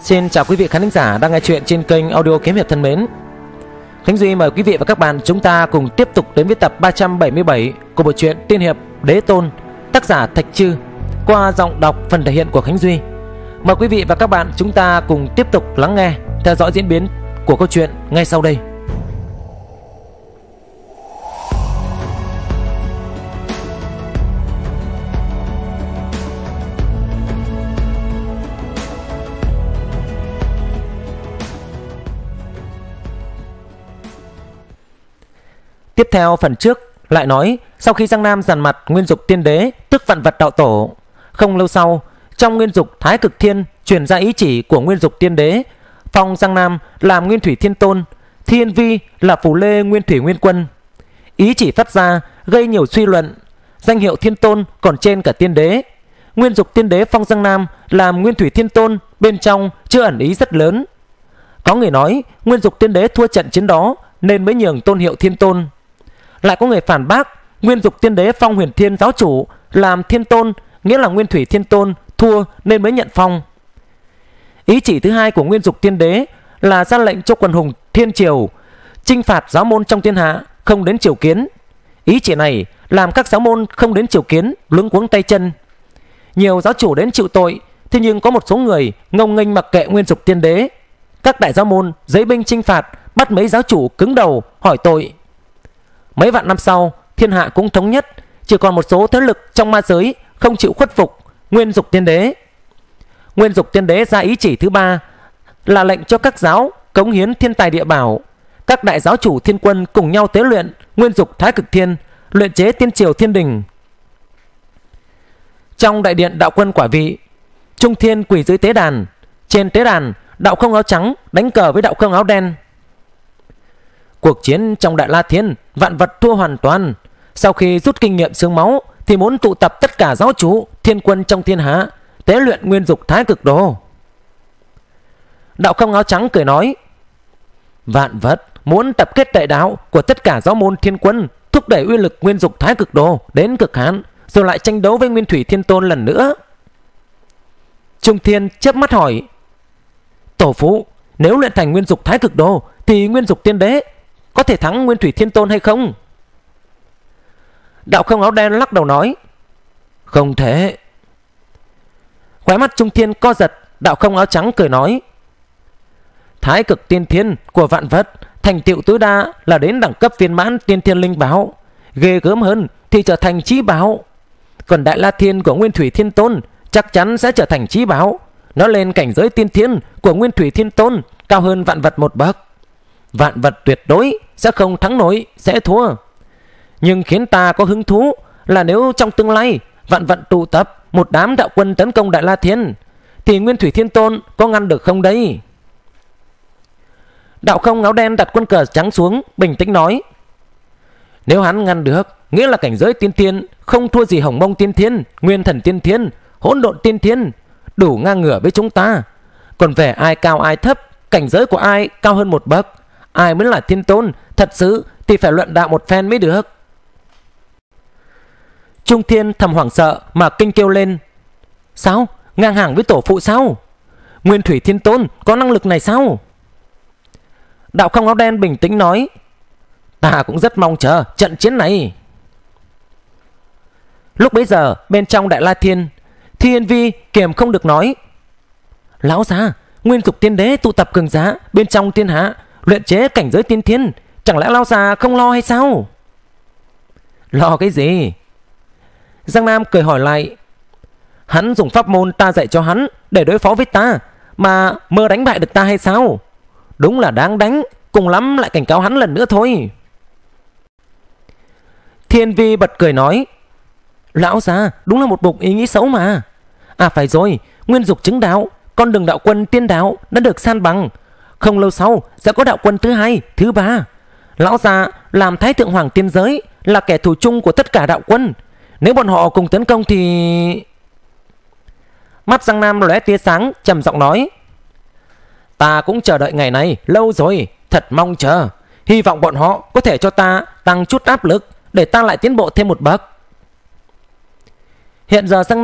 Xin chào quý vị khán thính giả đang nghe chuyện trên kênh audio Kiếm Hiệp thân mến. Khánh Duy mời quý vị và các bạn chúng ta cùng tiếp tục đến với tập 377 của bộ truyện Tiên Hiệp Đế Tôn, tác giả Thạch Trư, qua giọng đọc phần thể hiện của Khánh Duy. Mời quý vị và các bạn chúng ta cùng tiếp tục lắng nghe, theo dõi diễn biến của câu chuyện ngay sau đây. Tiếp theo phần trước lại nói, sau khi Giang Nam dằn mặt Nguyên Dục Tiên Đế tức Vạn Vật Đạo Tổ, không lâu sau trong Nguyên Dục Thái Cực Thiên truyền ra ý chỉ của Nguyên Dục Tiên Đế, phong Giang Nam làm Nguyên Thủy Thiên Tôn, Thiên Vi là Phù Lê Nguyên Thủy Nguyên Quân. Ý chỉ phát ra gây nhiều suy luận, danh hiệu Thiên Tôn còn trên cả Tiên Đế. Nguyên Dục Tiên Đế phong Giang Nam làm Nguyên Thủy Thiên Tôn, bên trong chưa ẩn ý rất lớn. Có người nói Nguyên Dục Tiên Đế thua trận chiến đó nên mới nhường tôn hiệu Thiên Tôn. Lại có người phản bác Nguyên Dục Tiên Đế phong Huyền Thiên giáo chủ làm Thiên Tôn, nghĩa là Nguyên Thủy Thiên Tôn thua nên mới nhận phong. Ý chỉ thứ hai của Nguyên Dục Tiên Đế là ra lệnh cho quần hùng Thiên Triều chinh phạt giáo môn trong thiên hạ không đến triều kiến. Ý chỉ này làm các giáo môn không đến triều kiến luống cuống tay chân. Nhiều giáo chủ đến chịu tội, thế nhưng có một số người ngông nghênh mặc kệ Nguyên Dục Tiên Đế. Các đại giáo môn giấy binh chinh phạt, bắt mấy giáo chủ cứng đầu hỏi tội. Mấy vạn năm sau, thiên hạ cũng thống nhất, chỉ còn một số thế lực trong ma giới không chịu khuất phục Nguyên Dục Tiên Đế. Nguyên Dục Tiên Đế ra ý chỉ thứ ba là lệnh cho các giáo cống hiến thiên tài địa bảo. Các đại giáo chủ thiên quân cùng nhau tế luyện Nguyên Dục Thái Cực Thiên, luyện chế tiên triều thiên đình. Trong đại điện đạo quân quả vị, Trung Thiên quỳ dưới tế đàn. Trên tế đàn, đạo không áo trắng đánh cờ với đạo không áo đen. Cuộc chiến trong Đại La Thiên, vạn vật thua hoàn toàn. Sau khi rút kinh nghiệm xương máu thì muốn tụ tập tất cả giáo chủ thiên quân trong thiên hạ tế luyện Nguyên Dục Thái Cực Đồ. Đạo không áo trắng cười nói, vạn vật muốn tập kết đại đạo của tất cả giáo môn thiên quân, thúc đẩy uy lực Nguyên Dục Thái Cực Đồ đến cực hạn, rồi lại tranh đấu với Nguyên Thủy Thiên Tôn lần nữa. Trung Thiên chớp mắt hỏi, tổ phụ, nếu luyện thành Nguyên Dục Thái Cực Đồ thì Nguyên Dục Tiên Đế có thể thắng Nguyên Thủy Thiên Tôn hay không? Đạo không áo đen lắc đầu nói, không thể. Khóe mắt Trung Thiên co giật, đạo không áo trắng cười nói, Thái Cực Tiên Thiên của vạn vật thành tựu tối đa là đến đẳng cấp viên mãn Tiên Thiên Linh Bảo, ghê gớm hơn thì trở thành chí bảo. Còn Đại La Thiên của Nguyên Thủy Thiên Tôn chắc chắn sẽ trở thành chí bảo. Nó lên cảnh giới Tiên Thiên của Nguyên Thủy Thiên Tôn, cao hơn vạn vật một bậc. Vạn vật tuyệt đối sẽ không thắng nổi, sẽ thua. Nhưng khiến ta có hứng thú là nếu trong tương lai vạn vật tụ tập một đám đạo quân tấn công Đại La Thiên thì Nguyên Thủy Thiên Tôn có ngăn được không đấy? Đạo không áo đen đặt quân cờ trắng xuống, bình tĩnh nói, nếu hắn ngăn được, nghĩa là cảnh giới Tiên Thiên không thua gì Hồng Mông Tiên Thiên, Nguyên Thần Tiên Thiên, Hỗn Độn Tiên Thiên, đủ ngang ngửa với chúng ta. Còn về ai cao ai thấp, cảnh giới của ai cao hơn một bậc, ai mới là Thiên Tôn thật sự thì phải luận đạo một phen mới được. Trung Thiên thầm hoảng sợ mà kinh kêu lên, sao? Ngang hàng với tổ phụ sao? Nguyên Thủy Thiên Tôn có năng lực này sao? Đạo không áo đen bình tĩnh nói, ta cũng rất mong chờ trận chiến này. Lúc bấy giờ bên trong Đại La Thiên, Thiên Vi kiềm không được nói, lão già, Nguyên Dục Tiên Đế tụ tập cường giá bên trong thiên hạ, luyện chế cảnh giới tiên thiên, chẳng lẽ lão già không lo hay sao? Lo cái gì? Giang Nam cười hỏi lại, hắn dùng pháp môn ta dạy cho hắn để đối phó với ta mà mơ đánh bại được ta hay sao? Đúng là đáng đánh, cùng lắm lại cảnh cáo hắn lần nữa thôi. Thiên Vi bật cười nói, lão già đúng là một bụng ý nghĩ xấu mà. À phải rồi, Nguyên Dục chứng đạo, con đường đạo quân tiên đạo đã được san bằng, không lâu sau sẽ có đạo quân thứ hai, thứ ba. Lão già làm Thái Thượng Hoàng tiên giới là kẻ thù chung của tất cả đạo quân, nếu bọn họ cùng tấn công thì... Mắt Giang Nam lóe tia sáng, trầm giọng nói, ta cũng chờ đợi ngày này lâu rồi, thật mong chờ. Hy vọng bọn họ có thể cho ta tăng chút áp lực để ta lại tiến bộ thêm một bậc. Hiện giờ Giang Nam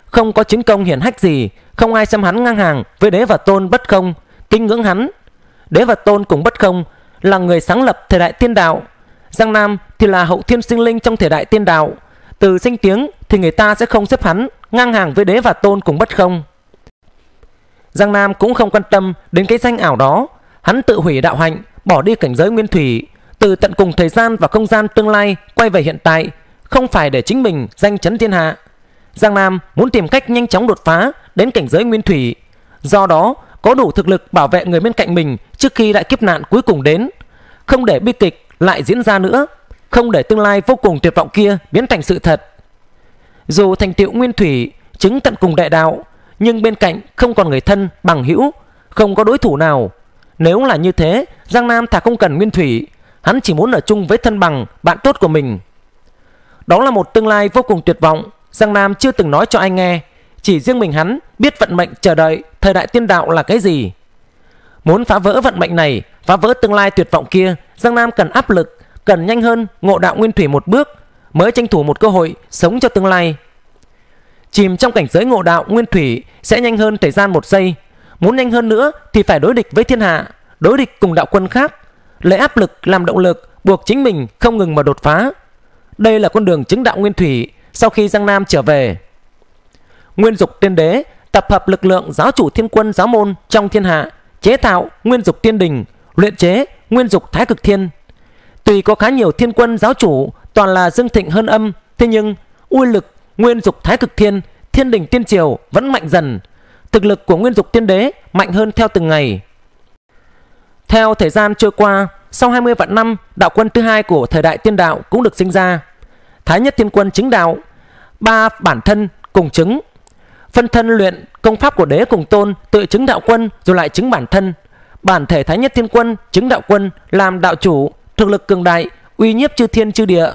không có chiến công hiển hách gì, không ai xem hắn ngang hàng với Đế và Tôn Bất Không, kính ngưỡng hắn. Đế và Tôn cùng Bất Không là người sáng lập thời đại tiên đạo, Giang Nam thì là hậu thiên sinh linh trong thời đại tiên đạo. Từ danh tiếng thì người ta sẽ không xếp hắn ngang hàng với Đế và Tôn cùng Bất Không. Giang Nam cũng không quan tâm đến cái danh ảo đó. Hắn tự hủy đạo hạnh, bỏ đi cảnh giới nguyên thủy, từ tận cùng thời gian và không gian tương lai quay về hiện tại, không phải để chính mình danh chấn thiên hạ. Giang Nam muốn tìm cách nhanh chóng đột phá đến cảnh giới nguyên thủy, do đó có đủ thực lực bảo vệ người bên cạnh mình trước khi đại kiếp nạn cuối cùng đến, không để bi kịch lại diễn ra nữa, không để tương lai vô cùng tuyệt vọng kia biến thành sự thật. Dù thành tựu nguyên thủy, chứng tận cùng đại đạo, nhưng bên cạnh không còn người thân bằng hữu, không có đối thủ nào. Nếu là như thế, Giang Nam thà không cần nguyên thủy, hắn chỉ muốn ở chung với thân bằng, bạn tốt của mình. Đó là một tương lai vô cùng tuyệt vọng, Giang Nam chưa từng nói cho ai nghe, chỉ riêng mình hắn biết vận mệnh chờ đợi thời đại tiên đạo là cái gì. Muốn phá vỡ vận mệnh này, phá vỡ tương lai tuyệt vọng kia, Giang Nam cần áp lực, cần nhanh hơn ngộ đạo nguyên thủy một bước, mới tranh thủ một cơ hội sống cho tương lai. Chìm trong cảnh giới ngộ đạo nguyên thủy sẽ nhanh hơn thời gian một giây. Muốn nhanh hơn nữa thì phải đối địch với thiên hạ, đối địch cùng đạo quân khác, lấy áp lực làm động lực, buộc chính mình không ngừng mà đột phá. Đây là con đường chứng đạo nguyên thủy. Sau khi Giang Nam trở về, Nguyên Dục Tiên Đế tập hợp lực lượng giáo chủ thiên quân giáo môn trong thiên hạ, chế tạo Nguyên Dục Tiên Đình, luyện chế Nguyên Dục Thái Cực Thiên. Tuy có khá nhiều thiên quân giáo chủ toàn là dương thịnh hơn âm, thế nhưng uy lực Nguyên Dục Thái Cực Thiên, Thiên Đình Tiên Triều vẫn mạnh dần. Thực lực của Nguyên Dục Tiên Đế mạnh hơn theo từng ngày. Theo thời gian trôi qua, sau 20 vạn năm, đạo quân thứ hai của thời đại tiên đạo cũng được sinh ra. Thái Nhất Thiên Quân chứng đạo, 3 bản thân cùng chứng. Phân thân luyện công pháp của Đế cùng Tôn, tự chứng đạo quân rồi lại chứng bản thân. Bản thể Thái Nhất Thiên Quân chứng đạo quân, làm đạo chủ, thực lực cường đại, uy nhiếp chư thiên chư địa.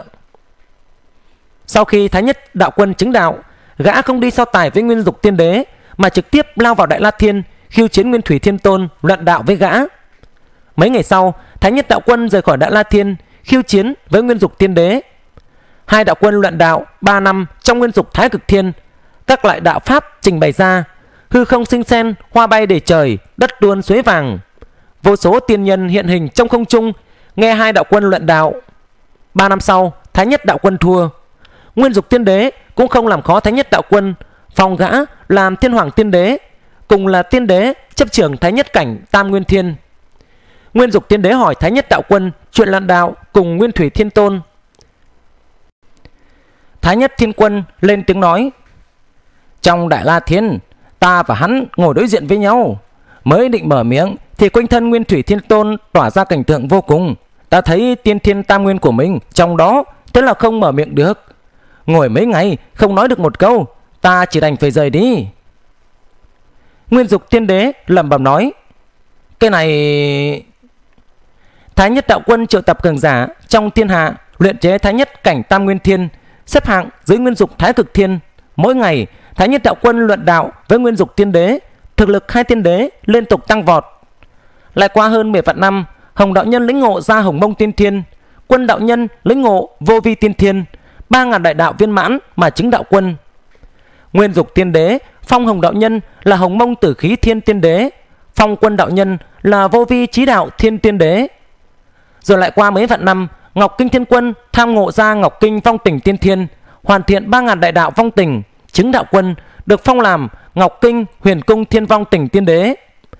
Sau khi Thái Nhất đạo quân chứng đạo, gã không đi so tài với Nguyên Dục Tiên Đế, mà trực tiếp lao vào Đại La Thiên, khiêu chiến Nguyên Thủy Thiên Tôn, luận đạo với gã. Mấy ngày sau, Thái Nhất đạo quân rời khỏi Đại La Thiên, khiêu chiến với Nguyên Dục Tiên Đế. Hai đạo quân luận đạo 3 năm trong Nguyên Dục Thái Cực Thiên. Các loại đạo pháp trình bày ra, hư không sinh sen, hoa bay đầy trời, đất tuôn suối vàng. Vô số tiên nhân hiện hình trong không trung, nghe hai đạo quân luận đạo. 3 năm sau, Thái Nhất đạo quân thua. Nguyên Dục Tiên Đế cũng không làm khó Thái Nhất đạo quân, phong gã làm Thiên Hoàng Tiên Đế, cùng là tiên đế chấp trưởng Thái Nhất cảnh Tam Nguyên Thiên. Nguyên Dục Tiên Đế hỏi Thái Nhất đạo quân chuyện luận đạo cùng Nguyên Thủy Thiên Tôn. Thái Nhất Thiên Quân lên tiếng nói: trong Đại La Thiên, ta và hắn ngồi đối diện với nhau. Mới định mở miệng thì quanh thân Nguyên Thủy Thiên Tôn tỏa ra cảnh tượng vô cùng. Ta thấy tiên thiên tam nguyên của mình trong đó, thế là không mở miệng được. Ngồi mấy ngày không nói được một câu, ta chỉ đành phải rời đi. Nguyên Dục Tiên Đế lẩm bẩm nói: cái này... Thái Nhất đạo quân triệu tập cường giả trong thiên hạ, luyện chế Thái Nhất cảnh Tam Nguyên Thiên, xếp hạng dưới Nguyên Dục Thái Cực Thiên. Mỗi ngày Thái Nhất đạo quân luận đạo với Nguyên Dục Tiên Đế, thực lực hai tiên đế liên tục tăng vọt. Lại qua hơn 10 vạn năm, Hồng đạo nhân lĩnh ngộ ra Hồng Mông Tiên Thiên, Quân đạo nhân lĩnh ngộ Vô Vi Tiên Thiên, 3.000 đại đạo viên mãn mà chứng đạo quân. Nguyên Dục Tiên Đế phong Hồng đạo nhân là Hồng Mông Tử Khí Thiên Tiên Đế, phong Quân đạo nhân là Vô Vi Chí Đạo Thiên Tiên Đế. Rồi lại qua mấy vạn năm, Ngọc Kinh Thiên Quân tham ngộ ra Ngọc Kinh Phong Tình Tiên Thiên, hoàn thiện 3.000 đại đạo phong tình, chứng đạo quân, được phong làm Ngọc Kinh Huyền Cung Thiên Phong Tình Tiên Đế.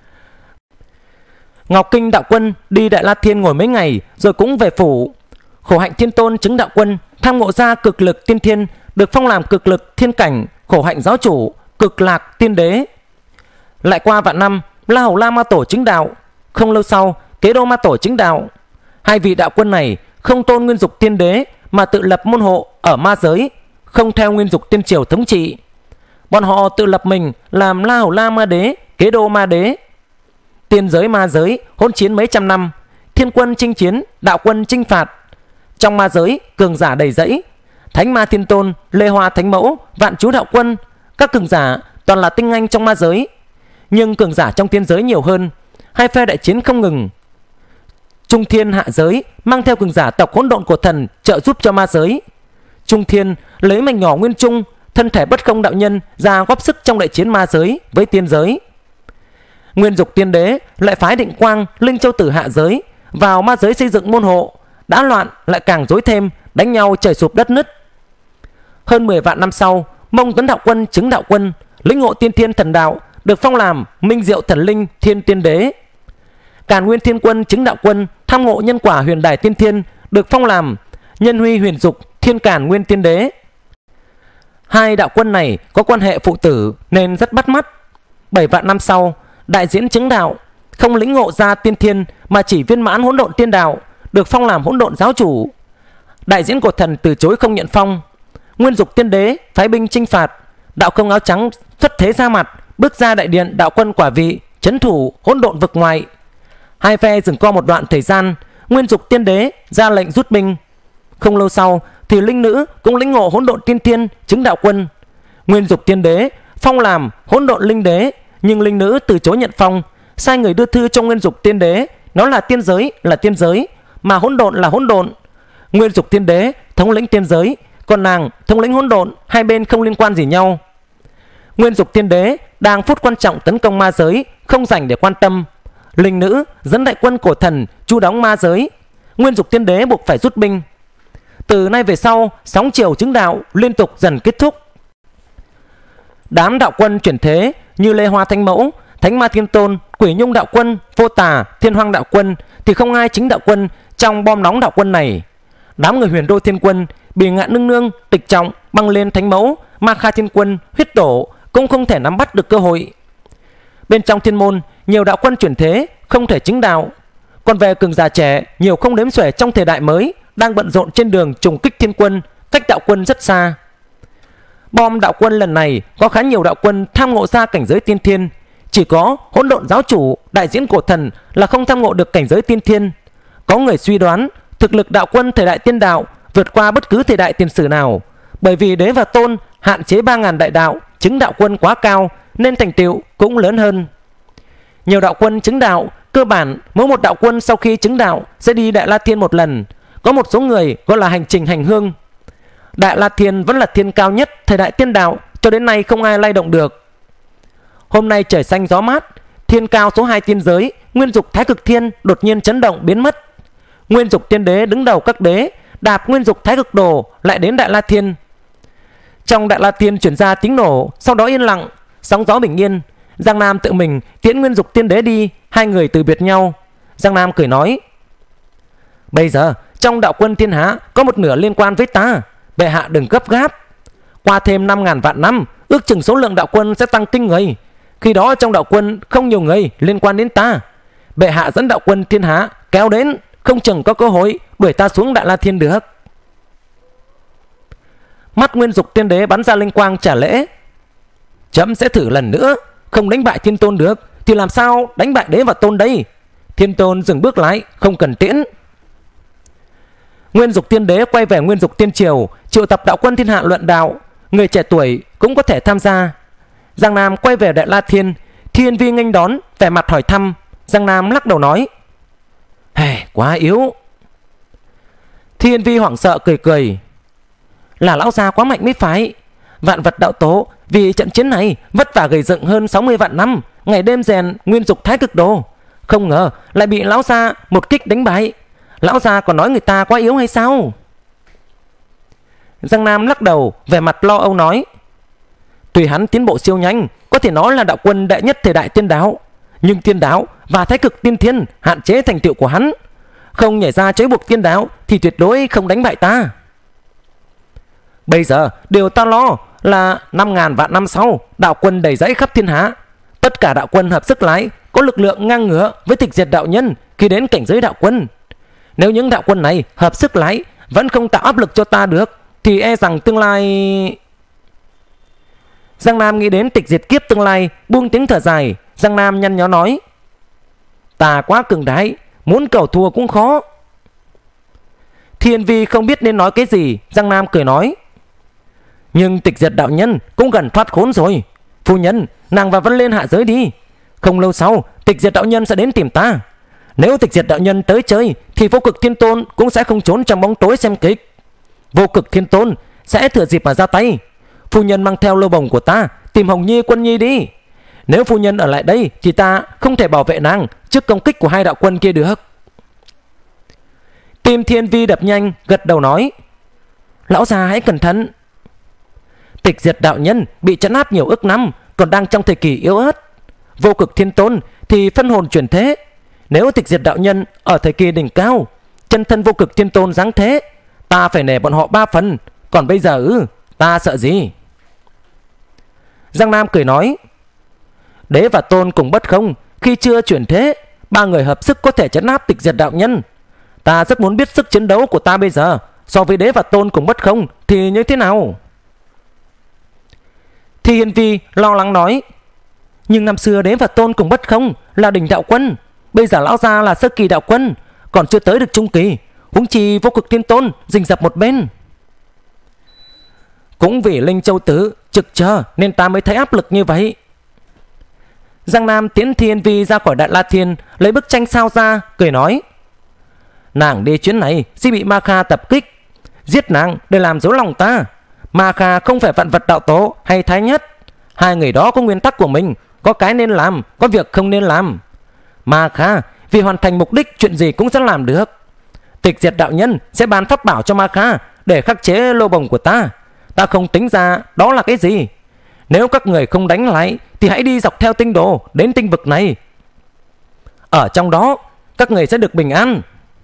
Ngọc Kinh đạo quân đi Đại La Thiên ngồi mấy ngày rồi cũng về phủ. Khổ Hạnh Thiên Tôn chứng đạo quân tham ngộ ra Cực Lực Tiên Thiên, được phong làm Cực Lực Thiên Cảnh Khổ Hạnh giáo chủ, Cực Lạc Tiên Đế. Lại qua vạn năm, La Hầu La Ma Tổ chứng đạo. Không lâu sau, Kế Đô Ma Tổ chứng đạo. Hai vị đạo quân này không tôn Nguyên Dục Tiên Đế mà tự lập môn hộ ở ma giới, không theo Nguyên Dục Tiên Triều thống trị. Bọn họ tự lập mình làm La Hầu La Ma Đế, Kế Đô Ma Đế. Tiên giới ma giới hỗn chiến mấy trăm năm, thiên quân chinh chiến, đạo quân chinh phạt. Trong ma giới cường giả đầy dẫy, Thánh Ma Thiên Tôn, Lê Hoa Thánh Mẫu, Vạn Chú đạo quân, các cường giả toàn là tinh anh trong ma giới. Nhưng cường giả trong tiên giới nhiều hơn, hai phe đại chiến không ngừng. Trung Thiên hạ giới mang theo cường giả tộc hỗn độn của thần trợ giúp cho ma giới. Trung Thiên lấy mảnh nhỏ Nguyên Trung thân thể Bất Không đạo nhân ra góp sức trong đại chiến ma giới với tiên giới. Nguyên Dục Tiên Đế lại phái Định Quang, Linh Châu Tử hạ giới vào ma giới xây dựng môn hộ, đã loạn lại càng rối thêm, đánh nhau trời sụp đất nứt. Hơn 10 vạn năm sau, Mông Tuấn Đạo Quân chứng đạo quân, lĩnh ngộ tiên thiên thần đạo, được phong làm Minh Diệu Thần Linh Thiên Tiên Đế. Càn Nguyên Thiên Quân chứng đạo quân, tham ngộ nhân quả Huyền Đài Tiên Thiên, được phong làm Nhân Huy Huyền Dục Thiên Càn Nguyên Tiên Đế. Hai đạo quân này có quan hệ phụ tử nên rất bắt mắt. 7 vạn năm sau, đại diễn chứng đạo, không lĩnh ngộ ra tiên thiên mà chỉ viên mãn hỗn độn tiên đạo, được phong làm hỗn độn giáo chủ. Đại diễn Cột Thần từ chối không nhận phong. Nguyên Dục Tiên Đế phái binh chinh phạt, đạo công áo trắng xuất thế ra mặt, bước ra đại điện đạo quân quả vị, trấn thủ hỗn độn vực ngoài. Hai phe dừng co một đoạn thời gian, Nguyên Dục Tiên Đế ra lệnh rút binh. Không lâu sau thì Linh Nữ cũng lĩnh ngộ hỗn độn tiên thiên, chứng đạo quân. Nguyên Dục Tiên Đế phong làm hỗn độn linh đế, nhưng Linh Nữ từ chối nhận phong, sai người đưa thư cho Nguyên Dục Tiên Đế, nó là tiên giới, mà hỗn độn là hỗn độn. Nguyên Dục Tiên Đế thống lĩnh tiên giới, còn nàng thống lĩnh hỗn độn, hai bên không liên quan gì nhau. Nguyên Dục Tiên Đế đang phút quan trọng tấn công ma giới, không dành để quan tâm. Linh Nữ dẫn đại quân Cổ Thần chu đóng ma giới, Nguyên Dục Tiên Đế buộc phải rút binh. Từ nay về sau, sóng chiều chứng đạo liên tục dần kết thúc. Đám đạo quân chuyển thế như Lê Hoa Thánh Mẫu, Thánh Ma Thiên Tôn, Quỷ Nhung đạo quân, Vô Tà, Thiên Hoang đạo quân thì không ai chính đạo quân trong bom nóng đạo quân này. Đám người Huyền Đô Thiên Quân, Bì Ngạn Nương Nương, Tịch Trọng, Băng Lên Thánh Mẫu, Ma Kha Thiên Quân, Huyết Tổ cũng không thể nắm bắt được cơ hội. Bên trong thiên môn, nhiều đạo quân chuyển thế không thể chứng đạo. Còn về cường giả trẻ, nhiều không đếm xuể trong thời đại mới, đang bận rộn trên đường trùng kích thiên quân, cách đạo quân rất xa. Bom đạo quân lần này có khá nhiều đạo quân tham ngộ ra cảnh giới tiên thiên, chỉ có hỗn độn giáo chủ đại diễn Cổ Thần là không tham ngộ được cảnh giới tiên thiên. Có người suy đoán thực lực đạo quân thời đại tiên đạo vượt qua bất cứ thời đại tiền sử nào, bởi vì Đế và Tôn hạn chế 3.000 đại đạo chứng đạo quân quá cao nên thành tựu cũng lớn hơn. Nhiều đạo quân chứng đạo, cơ bản mỗi một đạo quân sau khi chứng đạo sẽ đi Đại La Thiên một lần. Có một số người gọi là hành trình hành hương. Đại La Thiên vẫn là thiên cao nhất thời đại tiên đạo, cho đến nay không ai lay động được. Hôm nay trời xanh gió mát, thiên cao số 2 tiên giới Nguyên Dục Thái Cực Thiên đột nhiên chấn động biến mất. Nguyên Dục Tiên Đế đứng đầu các đế, đạp Nguyên Dục Thái Cực Đồ lại đến Đại La Thiên. Trong Đại La Thiên chuyển ra tiếng nổ, sau đó yên lặng, sóng gió bình yên. Giang Nam tự mình tiễn Nguyên Dục Tiên Đế đi, hai người từ biệt nhau. Giang Nam cười nói: bây giờ trong đạo quân thiên hạ có một nửa liên quan với ta, bệ hạ đừng gấp gáp. Qua thêm 5.000 vạn năm, ước chừng số lượng đạo quân sẽ tăng kinh người. Khi đó trong đạo quân không nhiều người liên quan đến ta, bệ hạ dẫn đạo quân thiên hạ kéo đến, không chừng có cơ hội đuổi ta xuống Đại La Thiên được. Mắt Nguyên Dục Tiên Đế bắn ra linh quang trả lễ: chấm sẽ thử lần nữa, không đánh bại Thiên Tôn được thì làm sao đánh bại Đế và Tôn đây? Thiên Tôn dừng bước lại, không cần tiễn. Nguyên Dục Tiên Đế quay về Nguyên Dục Tiên Triều, triệu tập đạo quân thiên hạ luận đạo, người trẻ tuổi cũng có thể tham gia. Giang Nam quay về Đại La Thiên, Thiên Vi nghênh đón, vẻ mặt hỏi thăm. Giang Nam lắc đầu nói: quá yếu. Thiên Vi hoảng sợ cười cười: là lão già quá mạnh mới phải. Vạn Vật đạo tổ vì trận chiến này vất vả gầy dựng hơn 60 vạn năm, ngày đêm rèn Nguyên Dục Thái Cực Đồ, không ngờ lại bị lão già một kích đánh bại. Lão già còn nói người ta quá yếu hay sao? Giang Nam lắc đầu, vẻ mặt lo âu nói: tuy hắn tiến bộ siêu nhanh, có thể nói là đạo quân đệ nhất thời đại tiên đạo, nhưng tiên đạo và thái cực tiên thiên hạn chế thành tựu của hắn. Không nhảy ra chối buộc tiên đạo thì tuyệt đối không đánh bại ta. Bây giờ điều ta lo là 5.000 vạn năm sau, đạo quân đầy dẫy khắp thiên hạ, tất cả đạo quân hợp sức lại có lực lượng ngang ngửa với tịch diệt đạo nhân khi đến cảnh giới đạo quân. Nếu những đạo quân này hợp sức lại vẫn không tạo áp lực cho ta được thì e rằng tương lai... Giang Nam nghĩ đến tịch diệt kiếp tương lai, buông tiếng thở dài. Giang Nam nhăn nhó nói: ta quá cường đại, muốn cầu thua cũng khó. Thiên Vi không biết nên nói cái gì. Giang Nam cười nói: nhưng tịch diệt đạo nhân cũng gần thoát khốn rồi. Phu nhân, nàng và Vân lên hạ giới đi. Không lâu sau tịch diệt đạo nhân sẽ đến tìm ta. Nếu tịch diệt đạo nhân tới chơi thì Vô Cực Thiên Tôn cũng sẽ không trốn trong bóng tối xem kịch. Vô Cực Thiên Tôn sẽ thừa dịp mà ra tay. Phu nhân mang theo lô bồng của ta tìm Hồng Nhi Quân Nhi đi. Nếu phu nhân ở lại đây thì ta không thể bảo vệ nàng trước công kích của hai đạo quân kia được. Tim Thiên Vi đập nhanh, gật đầu nói: Lão già hãy cẩn thận. Tịch Diệt đạo nhân bị trấn áp nhiều ức năm, còn đang trong thời kỳ yếu ớt. Vô Cực Thiên Tôn thì phân hồn chuyển thế. Nếu Tịch Diệt đạo nhân ở thời kỳ đỉnh cao, chân thân Vô Cực Thiên Tôn giáng thế, ta phải nể bọn họ 3 phần. Còn bây giờ ta sợ gì? Giang Nam cười nói: Đế và Tôn cùng Bất Không khi chưa chuyển thế, 3 người hợp sức có thể trấn áp Tịch Diệt đạo nhân. Ta rất muốn biết sức chiến đấu của ta bây giờ so với Đế và Tôn cùng Bất Không thì như thế nào. Thi Hiên Vi lo lắng nói: Nhưng năm xưa Đế và Tôn cùng Bất Không là đỉnh đạo quân, bây giờ lão gia là sơ kỳ đạo quân, còn chưa tới được trung kỳ, huống chi Vô Cực Thiên Tôn rình rập một bên. Cũng vì Linh Châu Tử trực chờ nên ta mới thấy áp lực như vậy. Giang Nam tiễn Thi Hiên Vi ra khỏi Đại La Thiên, lấy bức tranh sao ra, cười nói: Nàng đi chuyến này sẽ bị Ma Kha tập kích, giết nàng để làm dối lòng ta. Ma Kha không phải vạn vật đạo tổ hay thái nhất, hai người đó có nguyên tắc của mình, có cái nên làm, có việc không nên làm. Ma Kha vì hoàn thành mục đích chuyện gì cũng sẽ làm được. Tịch Diệt đạo nhân sẽ ban pháp bảo cho Ma Kha để khắc chế lô bồng của ta. Ta không tính ra đó là cái gì. Nếu các người không đánh lại thì hãy đi dọc theo tinh đồ đến tinh vực này. Ở trong đó các người sẽ được bình an.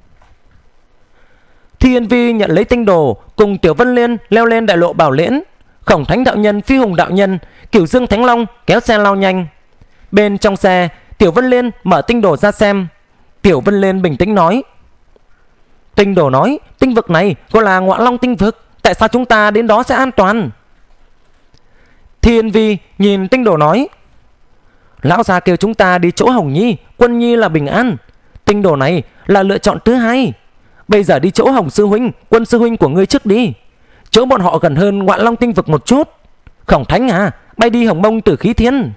Thiên Vi nhận lấy tinh đồ, cùng Tiểu Vân Liên leo lên đại lộ Bảo Liễn. Khổng Thánh đạo nhân, Phi Hùng đạo nhân, Cửu Dương Thánh Long kéo xe lao nhanh. Bên trong xe, Tiểu Vân Liên mở tinh đồ ra xem. Tiểu Vân Liên bình tĩnh nói: Tinh đồ nói tinh vực này gọi là Ngọa Long tinh vực, tại sao chúng ta đến đó sẽ an toàn? Thiên Vi nhìn tinh đồ nói: Lão già kêu chúng ta đi chỗ Hồng Nhi Quân Nhi là bình an. Tinh đồ này là lựa chọn thứ hai. Bây giờ đi chỗ Hồng sư huynh, Quân sư huynh của ngươi trước đi. Chỗ bọn họ gần hơn Ngọa Long tinh vực một chút. Khổng Thánh à, bay đi Hồng Mông Tử Khí Thiên.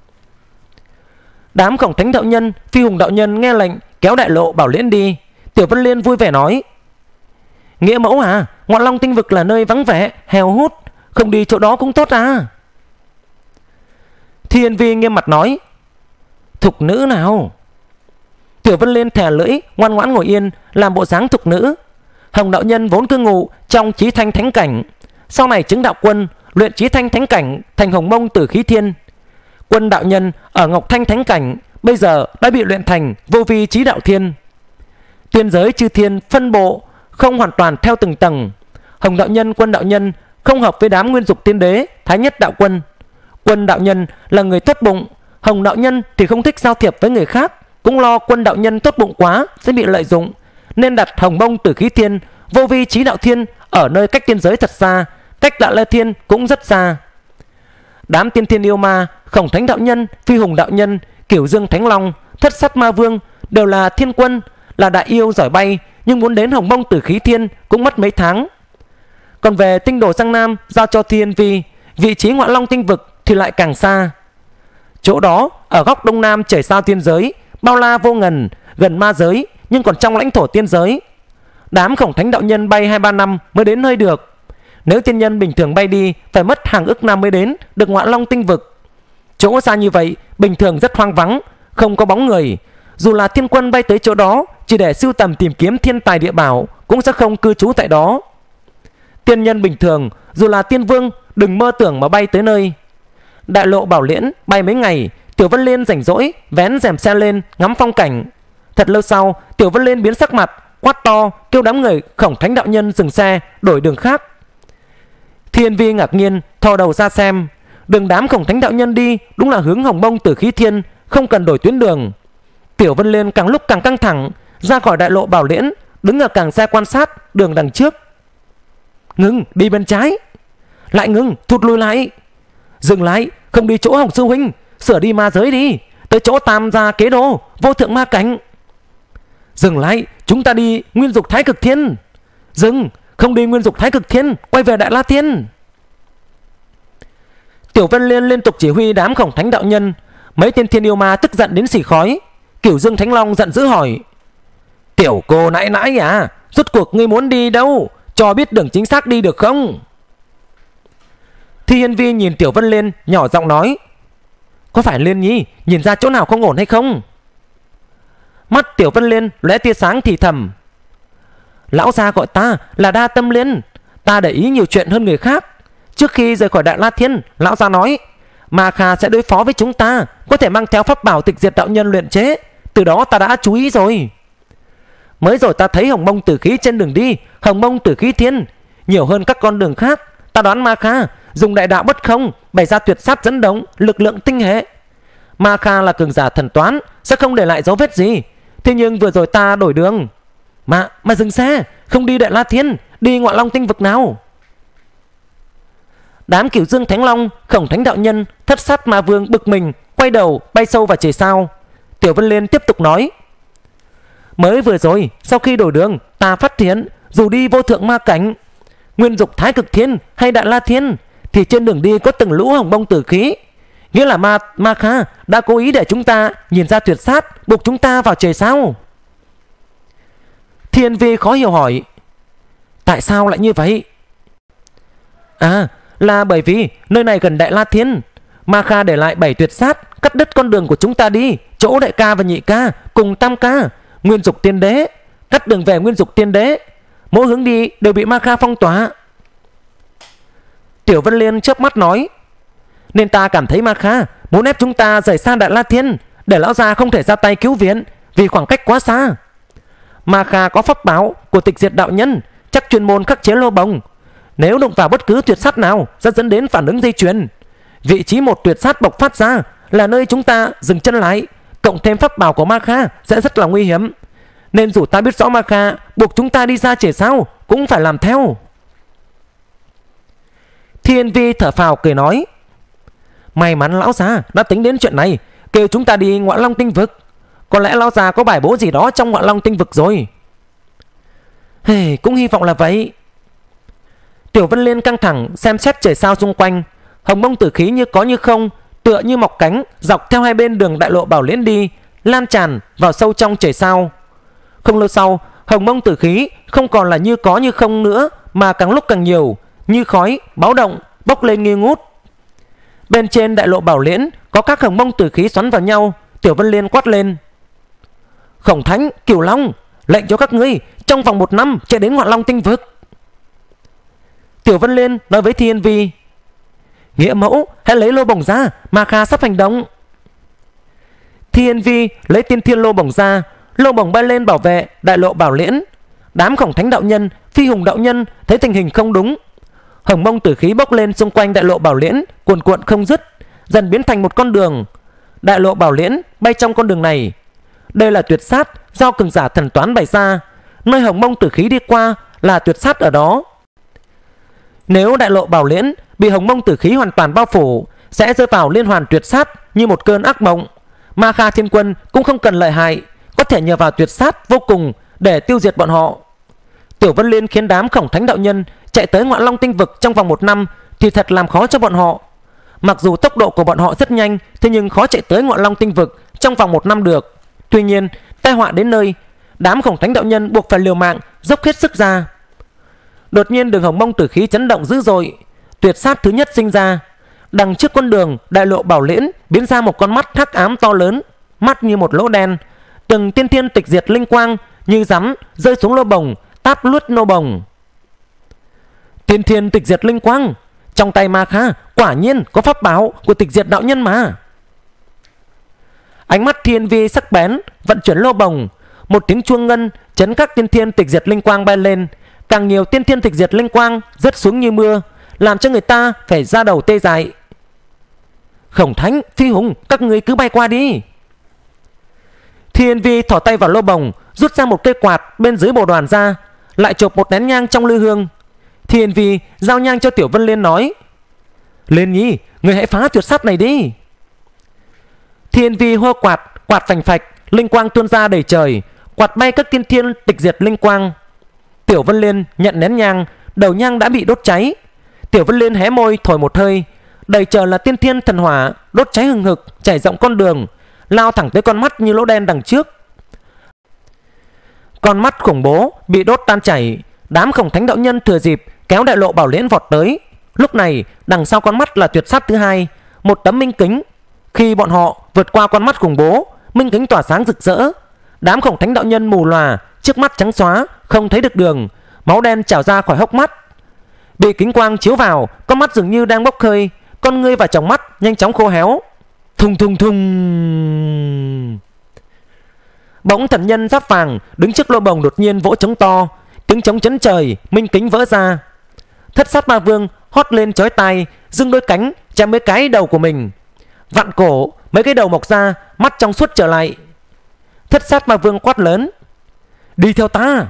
Đám Khổng Thánh đạo nhân, Phi Hùng đạo nhân nghe lệnh kéo đại lộ Bảo Liễn đi. Tiểu Vân Liên vui vẻ nói: Nghĩa mẫu à, Ngọa Long tinh vực là nơi vắng vẻ, heo hút, không đi chỗ đó cũng tốt à. Thiên Vi nghiêm mặt nói: Thục nữ nào? Tiểu Vân Liên thè lưỡi, ngoan ngoãn ngồi yên, làm bộ dáng thục nữ. Hồng đạo nhân vốn cư ngụ trong Chí Thanh Thánh Cảnh, sau này chứng đạo quân, luyện Chí Thanh Thánh Cảnh thành Hồng Mông Tử Khí Thiên. Quân đạo nhân ở Ngọc Thanh Thánh Cảnh bây giờ đã bị luyện thành Vô Vi Chí Đạo Thiên. Tiên giới chư thiên phân bộ không hoàn toàn theo từng tầng. Hồng đạo nhân, Quân đạo nhân không hợp với đám Nguyên Dục Tiên Đế, Thái Nhất đạo quân. Quân đạo nhân là người tốt bụng, Hồng đạo nhân thì không thích giao thiệp với người khác, cũng lo Quân đạo nhân tốt bụng quá sẽ bị lợi dụng, nên đặt Hồng Mông Tử Khí Thiên, Vô Vi Chí Đạo Thiên ở nơi cách tiên giới thật xa, cách Đại La Thiên cũng rất xa. Đám tiên thiên yêu ma, Khổng Thánh đạo nhân, Phi Hùng đạo nhân, Cửu Dương Thánh Long, Thất Sát Ma Vương đều là thiên quân, là đại yêu giỏi bay, nhưng muốn đến Hồng Mông Tử Khí Thiên cũng mất mấy tháng. Còn về tinh đồ Giang Nam giao cho Thiên Vi, vị trí Ngọa Long tinh vực thì lại càng xa. Chỗ đó ở góc đông nam trời sao tiên giới, bao la vô ngần, gần ma giới nhưng còn trong lãnh thổ tiên giới. Đám Khổng Thánh đạo nhân bay 2-3 năm mới đến nơi được. Nếu tiên nhân bình thường bay đi phải mất hàng ức năm mới đến được Ngọa Long tinh vực. Chỗ xa như vậy bình thường rất hoang vắng, không có bóng người. Dù là thiên quân bay tới chỗ đó chỉ để sưu tầm tìm kiếm thiên tài địa bảo cũng sẽ không cư trú tại đó. Tiên nhân bình thường dù là tiên vương đừng mơ tưởng mà bay tới nơi. Đại lộ Bảo Liễn bay mấy ngày, Tiểu Vân Liên rảnh rỗi vén rèm xe lên ngắm phong cảnh. Thật lâu sau, Tiểu Vân Liên biến sắc mặt, quát to kêu đám người Khổng Thánh đạo nhân dừng xe đổi đường khác. Thiên Vi ngạc nhiên thò đầu ra xem, đường đám Khổng Thánh đạo nhân đi đúng là hướng Hồng Mông Tử Khí Thiên, không cần đổi tuyến đường. Tiểu Vân Liên càng lúc càng căng thẳng, ra khỏi đại lộ Bảo Liễn, đứng ở càng xe quan sát đường đằng trước. Ngừng, đi bên trái. Lại ngừng, thụt lùi lại. Dừng lại, không đi chỗ Hồng sư huynh, sửa đi ma giới đi, tới chỗ Tam Gia Kế Đô, Vô Thượng Ma Cảnh. Dừng lại, chúng ta đi Nguyên Dục Thái Cực Thiên. Dừng, không đi Nguyên Dục Thái Cực Thiên, quay về Đại La Thiên. Tiểu Vân Liên liên tục chỉ huy đám Khổng Thánh đạo nhân. Mấy tên thiên yêu ma tức giận đến xì khói. Cửu Dương Thánh Long giận dữ hỏi: Tiểu cô nãi nãi à, rốt cuộc ngươi muốn đi đâu, cho biết đường chính xác đi được không? Thi Hiên Vi nhìn Tiểu Vân Liên nhỏ giọng nói: có phải Liên Nhi nhìn ra chỗ nào không ổn hay không? Mắt Tiểu Vân Liên lóe tia sáng thì thầm: lão gia gọi ta là Đa Tâm Liên, ta để ý nhiều chuyện hơn người khác. Trước khi rời khỏi Đại La Thiên, lão gia nói Ma Kha sẽ đối phó với chúng ta, có thể mang theo pháp bảo tịch diệt đạo nhân luyện chế. Từ đó ta đã chú ý rồi. Mới rồi ta thấy hồng mông tử khí trên đường đi, hồng mông tử khí thiên nhiều hơn các con đường khác. Ta đoán Ma Kha dùng đại đạo bất không bày ra tuyệt sát dẫn động lực lượng tinh hệ. Ma Kha là cường giả thần toán, sẽ không để lại dấu vết gì. Thế nhưng vừa rồi ta đổi đường. Mà dừng xe, không đi Đại La Thiên, đi Ngọa Long tinh vực nào. Đám Cửu Dương Thánh Long, Khổng Thánh Đạo Nhân, Thất Sát Ma Vương bực mình, quay đầu bay sâu vào trời sao. Tiểu Vân Liên tiếp tục nói: mới vừa rồi sau khi đổi đường, ta phát hiện dù đi vô thượng ma cảnh, nguyên dục Thái Cực Thiên hay Đại La Thiên, thì trên đường đi có từng lũ hồng mông tử khí. Nghĩa là Ma Kha đã cố ý để chúng ta nhìn ra tuyệt sát, buộc chúng ta vào trời sao. Thiên Vi khó hiểu hỏi: tại sao lại như vậy? À, là bởi vì nơi này gần Đại La Thiên, Ma Kha để lại 7 tuyệt sát, cắt đứt con đường của chúng ta đi chỗ đại ca và nhị ca cùng tam ca Nguyên Dục Tiên Đế, cắt đường về Nguyên Dục Tiên Đế. Mỗi hướng đi đều bị Ma Kha phong tỏa. Tiểu Vân Liên chớp mắt nói: nên ta cảm thấy Ma Kha muốn ép chúng ta rời xa Đại La Thiên, để lão già không thể ra tay cứu viện vì khoảng cách quá xa. Ma Kha có pháp bảo của tịch diệt đạo nhân, chắc chuyên môn khắc chế lô bồng. Nếu đụng vào bất cứ tuyệt sát nào sẽ dẫn đến phản ứng dây chuyền. Vị trí một tuyệt sát bộc phát ra là nơi chúng ta dừng chân lại, cộng thêm pháp bảo của Ma Kha sẽ rất là nguy hiểm. Nên dù ta biết rõ Ma Kha buộc chúng ta đi ra trời sao, cũng phải làm theo. Thiên Vi thở phào cười nói: may mắn lão già đã tính đến chuyện này, kêu chúng ta đi Ngọa Long tinh vực. Có lẽ lão già có bài bố gì đó trong Ngọa Long tinh vực rồi. Cũng hy vọng là vậy. Tiểu Vân Liên căng thẳng xem xét trời sao xung quanh. Hồng mông tử khí như có như không, tựa như mọc cánh dọc theo hai bên đường đại lộ Bảo Liễn đi, lan tràn vào sâu trong trời sao. Không lâu sau, hồng mông tử khí không còn là như có như không nữa, mà càng lúc càng nhiều, như khói báo động bốc lên nghi ngút. Bên trên đại lộ Bảo Liễn có các hồng mông tử khí xoắn vào nhau. Tiểu Vân Liên quát lên: Khổng Thánh, Cửu Long, lệnh cho các ngươi trong vòng 1 năm chạy đến Ngọa Long tinh vực. Tiểu Vân Liên nói với Thiên Vi: nghĩa mẫu, hãy lấy lô bổng ra, Ma Kha sắp hành động. Thiên Vi lấy tiên thiên lô bổng ra, lô bổng bay lên bảo vệ đại lộ Bảo Liễn. Đám Khổng Thánh đạo nhân, Phi Hùng đạo nhân thấy tình hình không đúng, hồng mông tử khí bốc lên xung quanh đại lộ Bảo Liễn, cuồn cuộn không dứt, dần biến thành một con đường. Đại lộ Bảo Liễn bay trong con đường này. Đây là tuyệt sát do cường giả thần toán bày ra, nơi hồng mông tử khí đi qua là tuyệt sát ở đó. Nếu đại lộ Bảo Liễn bị hồng mông tử khí hoàn toàn bao phủ, sẽ rơi vào liên hoàn tuyệt sát như một cơn ác mộng. Ma Kha Thiên Quân cũng không cần lợi hại, có thể nhờ vào tuyệt sát vô cùng để tiêu diệt bọn họ. Tiểu Vân Liên khiến đám Khổng Thánh đạo nhân chạy tới Ngọa Long tinh vực trong vòng 1 năm thì thật làm khó cho bọn họ. Mặc dù tốc độ của bọn họ rất nhanh, thế nhưng khó chạy tới Ngọa Long tinh vực trong vòng 1 năm được. Tuy nhiên, tai họa đến nơi, đám Khổng Thánh đạo nhân buộc phải liều mạng dốc hết sức ra. Đột nhiên đường hồng mông tử khí chấn động dữ dội, tuyệt sát thứ nhất sinh ra. Đằng trước con đường đại lộ Bảo Liễn biến ra một con mắt hắc ám to lớn, mắt như một lỗ đen. Từng tiên thiên tịch diệt linh quang như rắn rơi xuống lô bồng, táp luốt lô bồng. Tiên thiên tịch diệt linh quang, trong tay Ma Kha quả nhiên có pháp bảo của tịch diệt đạo nhân mà. Ánh mắt Thiên Vi sắc bén vận chuyển lô bồng, một tiếng chuông ngân chấn các tiên thiên tịch diệt linh quang bay lên. Càng nhiều tiên thiên tịch diệt linh quang rớt xuống như mưa, làm cho người ta phải ra đầu tê dại. Khổng Thánh, Phi Hùng, các người cứ bay qua đi. Thiên Vi thỏ tay vào lô bồng, rút ra một cây quạt bên dưới bồ đoàn ra, lại chộp một nén nhang trong lư hương. Thiên Vi giao nhang cho Tiểu Vân Liên nói: Liên Nhi, người hãy phá tuyệt sát này đi. Thiên Vi hô quạt, quạt phành phạch, linh quang tuôn ra đầy trời, quạt bay các tiên thiên tịch diệt linh quang. Tiểu Vân Liên nhận nén nhang, đầu nhang đã bị đốt cháy. Tiểu Vân Liên hé môi thổi một hơi, đầy trời là tiên thiên thần hỏa đốt cháy hừng hực, chảy rộng con đường, lao thẳng tới con mắt như lỗ đen đằng trước. Con mắt khủng bố bị đốt tan chảy. Đám Khổng Thánh đạo nhân thừa dịp kéo đại lộ Bảo Liễn vọt tới. Lúc này đằng sau con mắt là tuyệt sát thứ hai, một tấm minh kính. Khi bọn họ vượt qua con mắt khủng bố, minh kính tỏa sáng rực rỡ. Đám Khổng Thánh đạo nhân mù lòa, trước mắt trắng xóa, không thấy được đường, máu đen trào ra khỏi hốc mắt. Bị kính quang chiếu vào, con mắt dường như đang bốc hơi, con ngươi và tròng mắt nhanh chóng khô héo. Thùng thùng thùng. Bỗng thần nhân giáp vàng đứng trước lô bồng đột nhiên vỗ trống to, tiếng trống chấn trời, minh kính vỡ ra. Thất sát ma vương hót lên chói tai, giương đôi cánh chạm mấy cái đầu của mình. Vặn cổ, mấy cái đầu mọc ra, mắt trong suốt trở lại. Thất sát ma vương quát lớn: đi theo ta.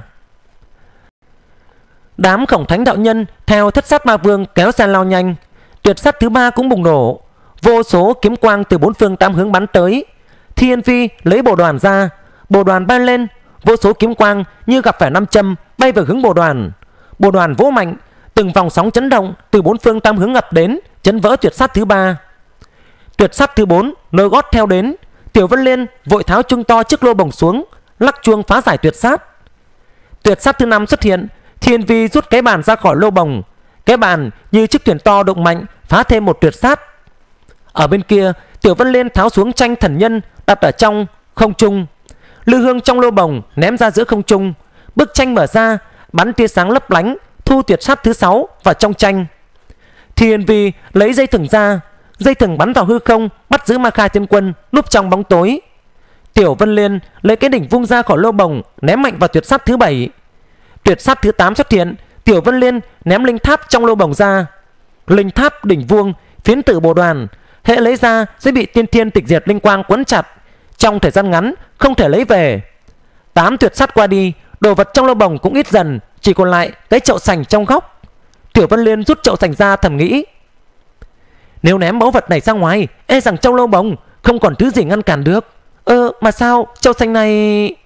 Đám Khổng Thánh đạo nhân theo thất sát ma vương kéo xe lao nhanh. Tuyệt sát thứ ba cũng bùng nổ, vô số kiếm quang từ bốn phương tám hướng bắn tới. Thiên Vi lấy bồ đoàn ra, bồ đoàn bay lên, vô số kiếm quang như gặp phải nam châm bay về hướng bồ đoàn. Bồ đoàn vỗ mạnh, từng vòng sóng chấn động từ bốn phương tám hướng ập đến, chấn vỡ tuyệt sát thứ ba. Tuyệt sát thứ bốn nối gót theo đến. Tiểu Vân Liên vội tháo chuông to trước lô bồng xuống, lắc chuông phá giải tuyệt sát. Tuyệt sát thứ năm xuất hiện, Thiên Vi rút cái bàn ra khỏi lô bồng. Cái bàn như chiếc thuyền to động mạnh, phá thêm một tuyệt sát. Ở bên kia, Tiểu Vân Liên tháo xuống tranh thần nhân đặt ở trong không trung. Lư hương trong lô bồng ném ra giữa không trung. Bức tranh mở ra, bắn tia sáng lấp lánh, thu tuyệt sát thứ sáu vào trong tranh. Thiên Vi lấy dây thừng ra, dây thừng bắn vào hư không, bắt giữ Ma Khai Thiên Quân núp trong bóng tối. Tiểu Vân Liên lấy cái đỉnh vung ra khỏi lô bồng, ném mạnh vào tuyệt sát thứ bảy. Tuyệt sát thứ 8 xuất hiện, Tiểu Vân Liên ném linh tháp trong lô bồng ra. Linh tháp đỉnh vuông, phiến tử bồ đoàn, hệ lấy ra sẽ bị tiên thiên tịch diệt linh quang quấn chặt, trong thời gian ngắn không thể lấy về. 8 tuyệt sát qua đi, đồ vật trong lô bồng cũng ít dần, chỉ còn lại cái chậu sành trong góc. Tiểu Vân Liên rút chậu sành ra, thầm nghĩ: nếu ném báu vật này ra ngoài, e rằng trong lô bồng không còn thứ gì ngăn cản được. Mà sao chậu sành này...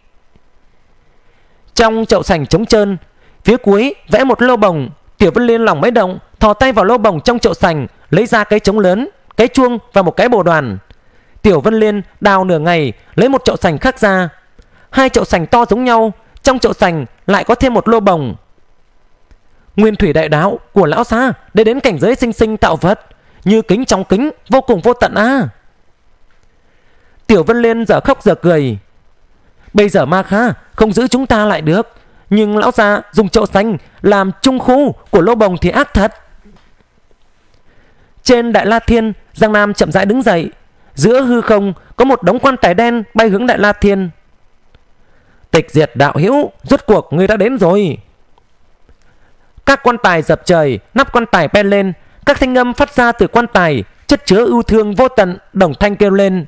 Trong chậu sành trống trơn, phía cuối vẽ một lô bồng. Tiểu Vân Liên lòng mấy động, thò tay vào lô bồng trong chậu sành, lấy ra cái trống lớn, cái chuông và một cái bồ đoàn. Tiểu Vân Liên đào nửa ngày, lấy một chậu sành khác ra. Hai chậu sành to giống nhau, trong chậu sành lại có thêm một lô bồng. Nguyên thủy đại đạo của lão xa để đến cảnh giới sinh sinh tạo vật, như kính trong kính, vô cùng vô tận à. Tiểu Vân Liên giờ khóc giờ cười. Bây giờ Ma Kha không giữ chúng ta lại được, nhưng lão già dùng chậu xanh làm trung khu của lô bồng thì ác thật. Trên Đại La Thiên, Giang Nam chậm rãi đứng dậy. Giữa hư không có một đống quan tài đen bay hướng Đại La Thiên. Tịch diệt đạo hữu, rốt cuộc người đã đến rồi. Các quan tài dập trời, nắp quan tài ben lên, các thanh âm phát ra từ quan tài chất chứa ưu thương vô tận, đồng thanh kêu lên: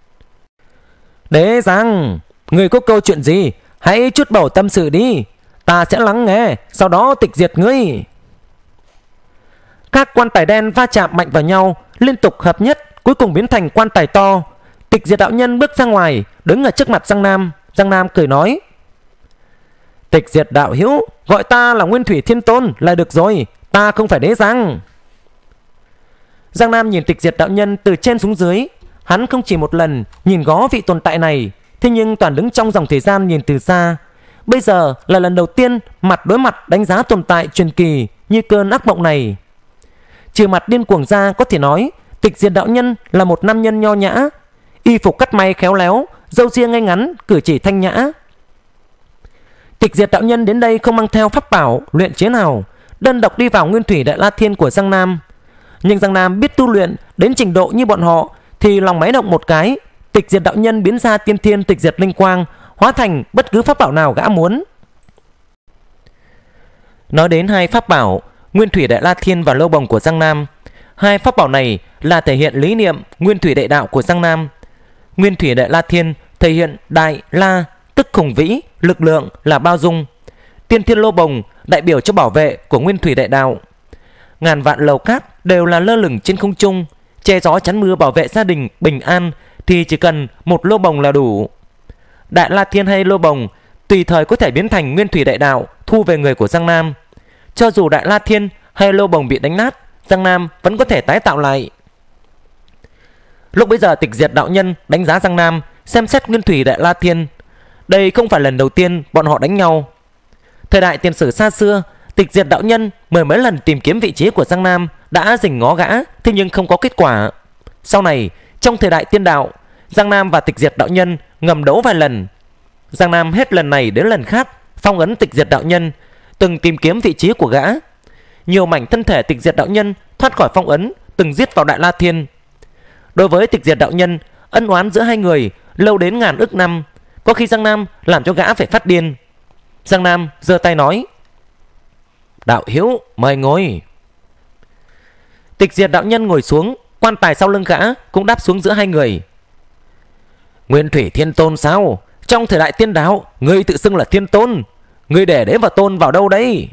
Đế Giang, người có câu chuyện gì, hãy chút bầu tâm sự đi, ta sẽ lắng nghe, sau đó tịch diệt ngươi. Các quan tài đen va chạm mạnh vào nhau, liên tục hợp nhất, cuối cùng biến thành quan tài to. Tịch diệt đạo nhân bước ra ngoài, đứng ở trước mặt Giang Nam. Giang Nam cười nói: Tịch diệt đạo hữu, gọi ta là Nguyên Thủy Thiên Tôn là được rồi, ta không phải Đế Giang. Giang Nam nhìn tịch diệt đạo nhân từ trên xuống dưới. Hắn không chỉ một lần nhìn ngó vị tồn tại này, thế nhưng toàn đứng trong dòng thời gian nhìn từ xa. Bây giờ là lần đầu tiên mặt đối mặt đánh giá tồn tại truyền kỳ như cơn ác mộng này. Trừ mặt điên cuồng ra, có thể nói tịch diệt đạo nhân là một nam nhân nho nhã, y phục cắt may khéo léo, râu ria ngay ngắn, cử chỉ thanh nhã. Tịch diệt đạo nhân đến đây không mang theo pháp bảo luyện chế nào, đơn độc đi vào Nguyên Thủy Đại La Thiên của Giang Nam. Nhưng Giang Nam biết tu luyện đến trình độ như bọn họ thì lòng máy động một cái, tịch diệt đạo nhân biến ra tiên thiên tịch diệt linh quang, hóa thành bất cứ pháp bảo nào gã muốn. Nói đến hai pháp bảo Nguyên Thủy Đại La Thiên và lô bồng của Giang Nam, hai pháp bảo này là thể hiện lý niệm Nguyên Thủy Đại Đạo của Giang Nam. Nguyên Thủy Đại La Thiên thể hiện Đại La tức khủng vĩ, lực lượng là bao dung. Tiên thiên lô bồng đại biểu cho bảo vệ của Nguyên Thủy Đại Đạo. Ngàn vạn lầu cát đều là lơ lửng trên không trung, che gió chắn mưa bảo vệ gia đình bình an, thì chỉ cần một lô bồng là đủ. Đại La Thiên hay lô bồng tùy thời có thể biến thành Nguyên Thủy Đại Đạo thu về người của Giang Nam. Cho dù Đại La Thiên hay lô bồng bị đánh nát, Giang Nam vẫn có thể tái tạo lại. Lúc bây giờ tịch diệt đạo nhân đánh giá Giang Nam, xem xét Nguyên Thủy Đại La Thiên. Đây không phải lần đầu tiên bọn họ đánh nhau. Thời đại tiền sử xa xưa, Tịch diệt đạo nhân mười mấy lần tìm kiếm vị trí của Giang Nam đã rình ngó gã, thế nhưng không có kết quả. Sau này trong thời đại tiên đạo, Giang Nam và tịch diệt đạo nhân ngầm đấu vài lần. Giang Nam hết lần này đến lần khác phong ấn tịch diệt đạo nhân, từng tìm kiếm vị trí của gã. Nhiều mảnh thân thể tịch diệt đạo nhân thoát khỏi phong ấn, từng giết vào Đại La Thiên. Đối với tịch diệt đạo nhân, ân oán giữa hai người lâu đến ngàn ức năm, có khi Giang Nam làm cho gã phải phát điên. Giang Nam giơ tay nói: đạo hữu mời ngồi. Tịch diệt đạo nhân ngồi xuống, quan tài sau lưng gã cũng đáp xuống giữa hai người. Nguyên Thủy Thiên Tôn sao? Trong thời đại tiên đạo, ngươi tự xưng là Thiên Tôn, ngươi để đế và tôn vào đâu đấy?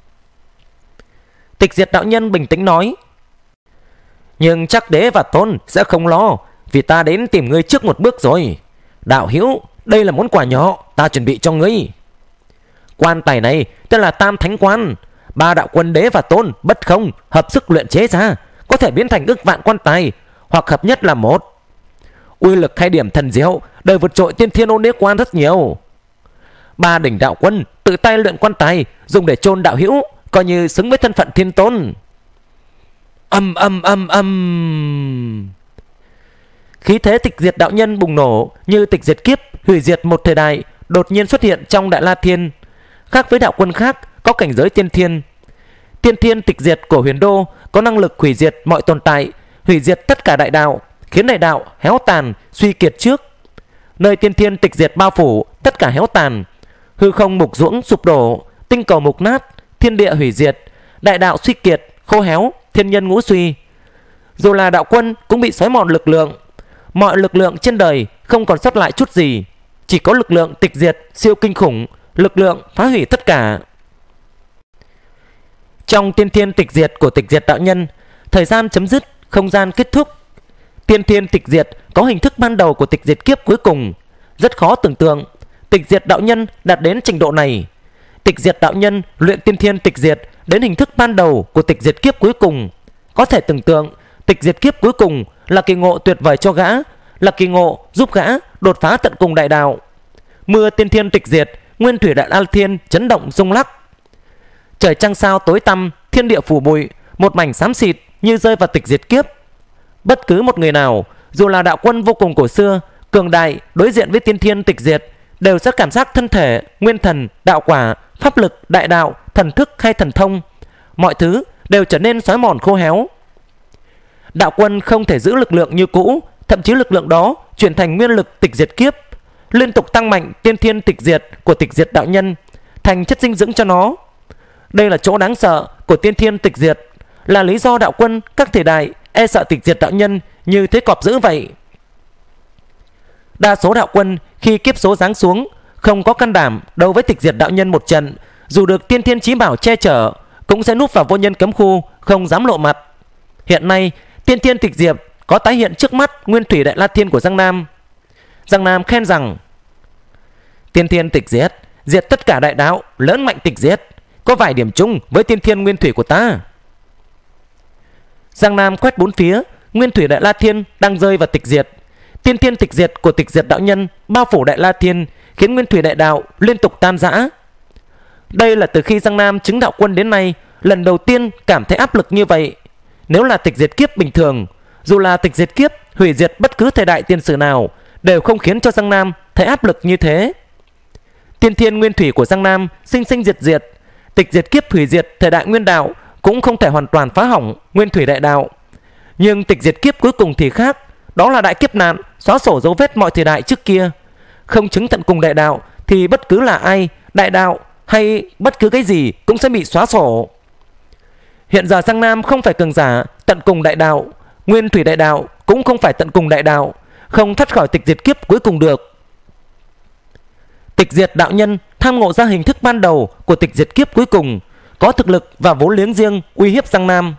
Tịch diệt đạo nhân bình tĩnh nói: nhưng chắc đế và tôn sẽ không lo, vì ta đến tìm ngươi trước một bước rồi. Đạo hữu, đây là món quà nhỏ ta chuẩn bị cho ngươi. Quan tài này tên là Tam Thánh Quan, 3 đạo quân đế và tôn bất không hợp sức luyện chế ra, có thể biến thành ức vạn quan tài, hoặc hợp nhất là một. Uy lực hay điểm thần diệu đều vượt trội Tiên Thiên Ôn Đế Quan rất nhiều. 3 đỉnh đạo quân tự tay luyện quan tài dùng để chôn đạo hữu, coi như xứng với thân phận thiên tôn. Khí thế tịch diệt đạo nhân bùng nổ như tịch diệt kiếp, hủy diệt một thời đại, đột nhiên xuất hiện trong Đại La Thiên. Khác với đạo quân khác có cảnh giới tiên thiên, tiên thiên tịch diệt của Huyền Đô có năng lực hủy diệt mọi tồn tại, hủy diệt tất cả đại đạo, khiến đại đạo héo tàn suy kiệt trước. Nơi tiên thiên tịch diệt bao phủ, tất cả héo tàn, hư không mục ruỗng sụp đổ, tinh cầu mục nát, thiên địa hủy diệt, đại đạo suy kiệt khô héo, thiên nhân ngũ suy. Dù là đạo quân cũng bị xói mòn lực lượng, mọi lực lượng trên đời không còn sót lại chút gì, chỉ có lực lượng tịch diệt siêu kinh khủng, lực lượng phá hủy tất cả. Trong tiên thiên tịch diệt của tịch diệt đạo nhân, thời gian chấm dứt, không gian kết thúc. Tiên thiên tịch diệt có hình thức ban đầu của tịch diệt kiếp cuối cùng, rất khó tưởng tượng tịch diệt đạo nhân đạt đến trình độ này. Tịch diệt đạo nhân luyện tiên thiên tịch diệt đến hình thức ban đầu của tịch diệt kiếp cuối cùng. Có thể tưởng tượng tịch diệt kiếp cuối cùng là kỳ ngộ tuyệt vời cho gã, là kỳ ngộ giúp gã đột phá tận cùng đại đạo. Mưa tiên thiên tịch diệt, nguyên thủy Đại La Thiên chấn động rung lắc. Trời trăng sao tối tăm, thiên địa phủ bụi, một mảnh xám xịt như rơi vào tịch diệt kiếp. Bất cứ một người nào, dù là đạo quân vô cùng cổ xưa, cường đại, đối diện với tiên thiên tịch diệt, đều sẽ cảm giác thân thể, nguyên thần, đạo quả, pháp lực, đại đạo, thần thức hay thần thông, mọi thứ đều trở nên xói mòn khô héo. Đạo quân không thể giữ lực lượng như cũ, thậm chí lực lượng đó chuyển thành nguyên lực tịch diệt kiếp, liên tục tăng mạnh tiên thiên tịch diệt của tịch diệt đạo nhân, thành chất dinh dưỡng cho nó. Đây là chỗ đáng sợ của tiên thiên tịch diệt, là lý do đạo quân các thời đại e sợ tịch diệt đạo nhân như thế cọp dữ vậy. Đa số đạo quân khi kiếp số giáng xuống không có can đảm đấu với tịch diệt đạo nhân một trận, dù được tiên thiên chí bảo che chở cũng sẽ núp vào vô nhân cấm khu, không dám lộ mặt. Hiện nay tiên thiên tịch diệt có tái hiện trước mắt nguyên thủy Đại La Thiên của Giang Nam. Giang Nam khen rằng: tiên thiên tịch diệt, diệt tất cả đại đạo, lớn mạnh tịch diệt, có vài điểm chung với tiên thiên nguyên thủy của ta. Giang Nam quét bốn phía, nguyên thủy Đại La Thiên đang rơi vào tịch diệt. Tiên thiên tịch diệt của tịch diệt đạo nhân bao phủ Đại La Thiên, khiến nguyên thủy đại đạo liên tục tan rã. Đây là từ khi Giang Nam chứng đạo quân đến nay lần đầu tiên cảm thấy áp lực như vậy. Nếu là tịch diệt kiếp bình thường, dù là tịch diệt kiếp hủy diệt bất cứ thời đại tiên sử nào, đều không khiến cho Giang Nam thấy áp lực như thế. Tiên thiên nguyên thủy của Giang Nam sinh sinh diệt diệt, tịch diệt kiếp hủy diệt thời đại nguyên đạo cũng không thể hoàn toàn phá hỏng nguyên thủy đại đạo. Nhưng tịch diệt kiếp cuối cùng thì khác, đó là đại kiếp nạn xóa sổ dấu vết mọi thời đại trước kia. Không chứng tận cùng đại đạo thì bất cứ là ai, đại đạo hay bất cứ cái gì cũng sẽ bị xóa sổ. Hiện giờ Giang Nam không phải cường giả tận cùng đại đạo, nguyên thủy đại đạo cũng không phải tận cùng đại đạo, không thoát khỏi tịch diệt kiếp cuối cùng được. Tịch diệt đạo nhân tham ngộ ra hình thức ban đầu của tịch diệt kiếp cuối cùng, có thực lực và vốn liếng riêng uy hiếp Giang Nam.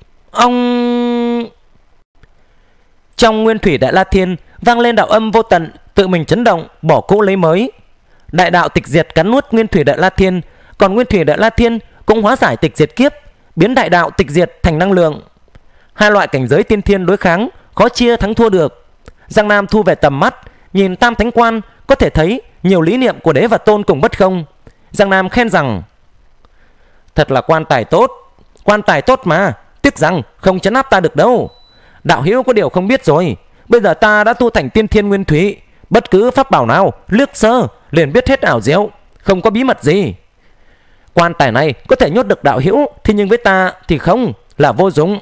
Trong nguyên thủy Đại La Thiên vang lên đạo âm vô tận, tự mình chấn động, bỏ cũ lấy mới. Đại đạo tịch diệt cắn nuốt nguyên thủy Đại La Thiên, còn nguyên thủy Đại La Thiên cũng hóa giải tịch diệt kiếp, biến đại đạo tịch diệt thành năng lượng. Hai loại cảnh giới tiên thiên đối kháng, khó chia thắng thua được. Giang Nam thu về tầm mắt, nhìn Tam Thánh Quan, có thể thấy nhiều lý niệm của đế và tôn cùng bất không. Giang Nam khen rằng: Thật là quan tài tốt. Quan tài tốt mà, tiếc rằng không trấn áp ta được đâu. Đạo hữu có điều không biết rồi, bây giờ ta đã tu thành tiên thiên nguyên thủy, bất cứ pháp bảo nào liếc sơ liền biết hết ảo diệu, không có bí mật gì. Quan tài này có thể nhốt được đạo hữu, thế nhưng với ta thì không, là vô dụng.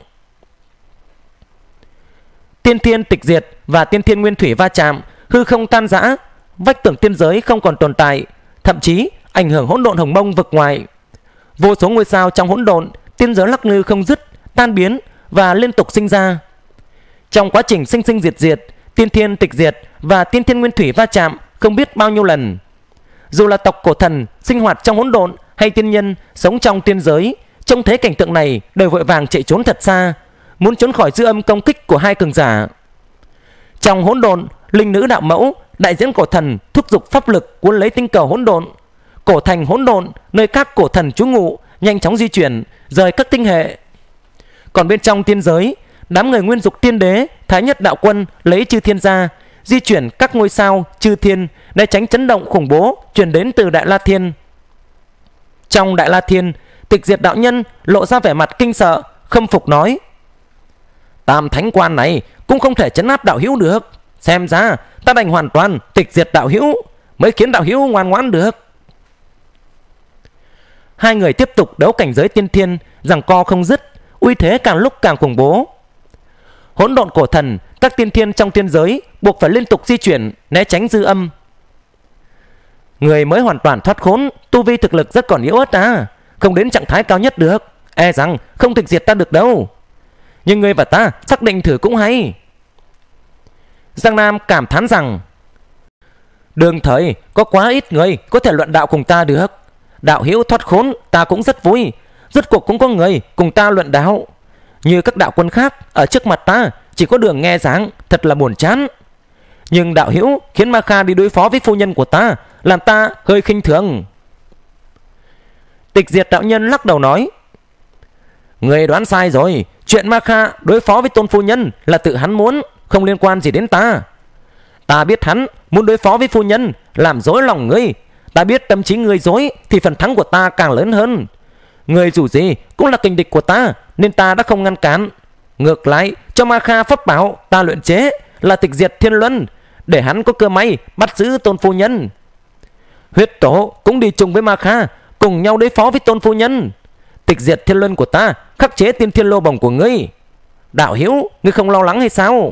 Tiên thiên tịch diệt và tiên thiên nguyên thủy va chạm, hư không tan rã, vách tường tiên giới không còn tồn tại, thậm chí ảnh hưởng hỗn độn hồng mông vực ngoài. Vô số ngôi sao trong hỗn độn tiên giới lắc lư không dứt, tan biến và liên tục sinh ra. Trong quá trình sinh sinh diệt diệt, tiên thiên tịch diệt và tiên thiên nguyên thủy va chạm không biết bao nhiêu lần. Dù là tộc cổ thần sinh hoạt trong hỗn độn hay tiên nhân sống trong tiên giới, trông thấy cảnh tượng này đều vội vàng chạy trốn thật xa, muốn trốn khỏi dư âm công kích của hai cường giả. Trong hỗn độn, linh nữ đạo mẫu đại diễn cổ thần thúc giục pháp lực cuốn lấy tinh cầu hỗn độn. Cổ thành hỗn độn nơi các cổ thần trú ngụ nhanh chóng di chuyển rời các tinh hệ. Còn bên trong tiên giới, đám người nguyên dục tiên đế thái nhất đạo quân lấy chư thiên ra di chuyển các ngôi sao chư thiên để tránh chấn động khủng bố truyền đến từ Đại La Thiên. Trong Đại La Thiên, Tịch Diệt đạo nhân lộ ra vẻ mặt kinh sợ, khâm phục nói: Tam thánh quan này cũng không thể trấn áp đạo hữu được, xem ra ta đành hoàn toàn tịch diệt đạo hữu mới khiến đạo hữu ngoan ngoãn được. Hai người tiếp tục đấu cảnh giới tiên thiên, giằng co không dứt, uy thế càng lúc càng khủng bố. Hỗn độn cổ thần, các tiên thiên trong tiên giới buộc phải liên tục di chuyển né tránh dư âm. Người mới hoàn toàn thoát khốn, tu vi thực lực rất còn yếu ớt không đến trạng thái cao nhất được, e rằng không tịch diệt ta được đâu. Nhưng người và ta xác định thử cũng hay. Giang Nam cảm thán rằng đương thời có quá ít người có thể luận đạo cùng ta được. Đạo hữu thoát khốn ta cũng rất vui, rốt cuộc cũng có người cùng ta luận đạo. Như các đạo quân khác ở trước mặt ta chỉ có đường nghe giảng, thật là buồn chán. Nhưng đạo hữu khiến Ma Kha đi đối phó với phu nhân của ta, làm ta hơi khinh thường. Tịch Diệt đạo nhân lắc đầu nói: Người đoán sai rồi, chuyện Ma Kha đối phó với tôn phu nhân là tự hắn muốn, không liên quan gì đến ta. Ta biết hắn muốn đối phó với phu nhân, làm dối lòng ngươi. Ta biết tâm trí ngươi dối thì phần thắng của ta càng lớn hơn. Ngươi dù gì cũng là kình địch của ta, nên ta đã không ngăn cản. Ngược lại cho Ma Kha pháp bảo ta luyện chế là Tịch Diệt Thiên Luân, để hắn có cơ may bắt giữ tôn phu nhân. Huyết tổ cũng đi chung với Ma Kha, cùng nhau đối phó với tôn phu nhân. Tịch Diệt Thiên Luân của ta khắc chế tiên thiên lô bồng của ngươi. Đạo hữu, ngươi không lo lắng hay sao?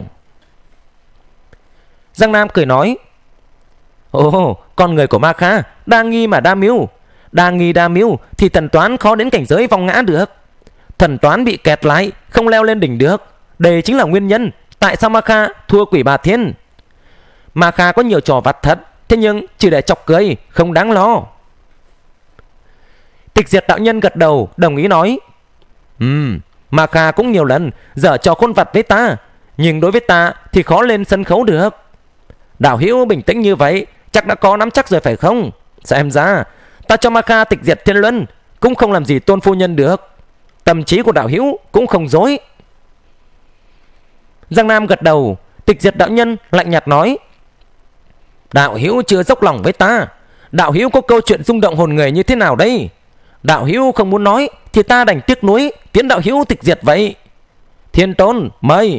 Giang Nam cười nói: Ồ, con người của Ma Kha đa nghi mà đa mưu. Đa nghi đa mưu thì thần toán khó đến cảnh giới vong ngã được. Thần toán bị kẹt lại, không leo lên đỉnh được. Đây chính là nguyên nhân tại sao Ma Kha thua Quỷ Bà Thiên. Ma Kha có nhiều trò vặt thật, thế nhưng chỉ để chọc cười, không đáng lo. Tịch Diệt đạo nhân gật đầu đồng ý nói: Ma Kha cũng nhiều lần dở trò khôn vặt với ta, nhưng đối với ta thì khó lên sân khấu được. Đạo hữu bình tĩnh như vậy chắc đã có nắm chắc rồi phải không? Xem ra ta cho Ma Kha Tịch Diệt Thiên Luân cũng không làm gì tôn phu nhân được. Tâm trí của đạo hữu cũng không dối. Giang Nam gật đầu. Tịch Diệt đạo nhân lạnh nhạt nói: Đạo hữu chưa dốc lòng với ta. Đạo hữu có câu chuyện rung động hồn người như thế nào đây? Đạo hữu không muốn nói thì ta đành tiếc nuối tiến đạo hữu tịch diệt vậy. Thiên Tôn mời.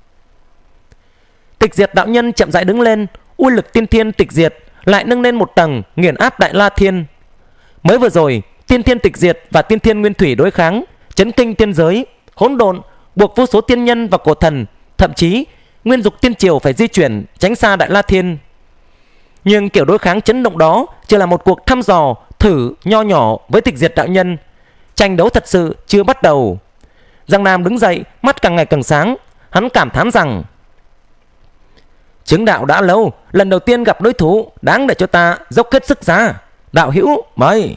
Tịch Diệt đạo nhân chậm rãi đứng lên, uy lực tiên thiên tịch diệt lại nâng lên một tầng, nghiền áp Đại La Thiên. Mới vừa rồi tiên thiên tịch diệt và tiên thiên nguyên thủy đối kháng, chấn kinh tiên giới hỗn độn, buộc vô số tiên nhân và cổ thần, thậm chí nguyên dục tiên triều phải di chuyển tránh xa Đại La Thiên. Nhưng kiểu đối kháng chấn động đó chỉ là một cuộc thăm dò thử nho nhỏ với Tịch Diệt đạo nhân. Tranh đấu thật sự chưa bắt đầu. Giang Nam đứng dậy, mắt càng ngày càng sáng. Hắn cảm thán rằng: Chứng đạo đã lâu, lần đầu tiên gặp đối thủ, đáng để cho ta dốc hết sức ra. Đạo hữu mời.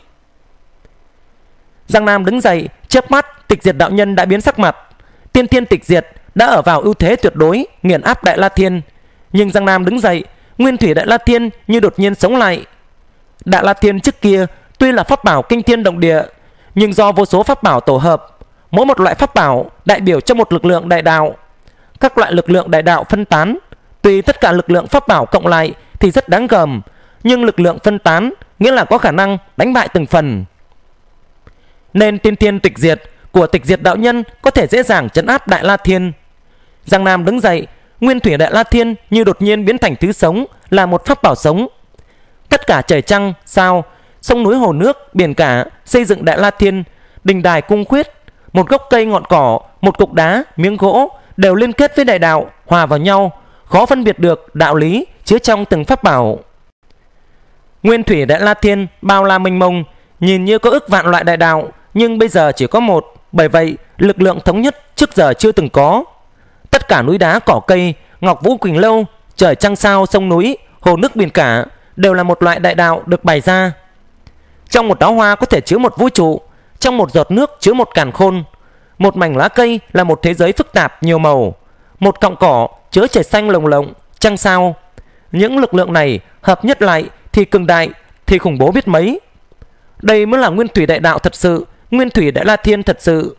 Giang Nam đứng dậy, chớp mắt Tịch Diệt đạo nhân đã biến sắc mặt. Tiên thiên tịch diệt đã ở vào ưu thế tuyệt đối, nghiền áp Đại La Thiên. Nhưng Giang Nam đứng dậy, nguyên thủy Đại La Thiên như đột nhiên sống lại. Đại La Thiên trước kia tuy là pháp bảo kinh thiên động địa, nhưng do vô số pháp bảo tổ hợp, mỗi một loại pháp bảo đại biểu cho một lực lượng đại đạo. Các loại lực lượng đại đạo phân tán, tuy tất cả lực lượng pháp bảo cộng lại thì rất đáng gờm, nhưng lực lượng phân tán nghĩa là có khả năng đánh bại từng phần. nên tiên thiên tịch diệt của tịch diệt đạo nhân có thể dễ dàng trấn áp Đại La Thiên. Giang Nam đứng dậy, nguyên thủy Đại La Thiên như đột nhiên biến thành thứ sống, là một pháp bảo sống. Tất cả trời trăng, sao, sông núi hồ nước, biển cả xây dựng Đại La Thiên, đình đài cung khuyết, một gốc cây ngọn cỏ, một cục đá, miếng gỗ đều liên kết với đại đạo, hòa vào nhau, khó phân biệt được đạo lý chứa trong từng pháp bảo. Nguyên thủy Đại La Thiên bao la mênh mông, nhìn như có ức vạn loại đại đạo, nhưng bây giờ chỉ có một. Bởi vậy lực lượng thống nhất trước giờ chưa từng có. Tất cả núi đá cỏ cây, ngọc vũ quỳnh lâu, trời trăng sao sông núi, hồ nước biển cả đều là một loại đại đạo được bày ra. Trong một đóa hoa có thể chứa một vũ trụ, trong một giọt nước chứa một càn khôn, một mảnh lá cây là một thế giới phức tạp nhiều màu, một cọng cỏ chứa trời xanh lồng lộng, trăng sao. Những lực lượng này hợp nhất lại thì cường đại, thì khủng bố biết mấy. Đây mới là nguyên thủy đại đạo thật sự, nguyên thủy Đại La Thiên thật sự.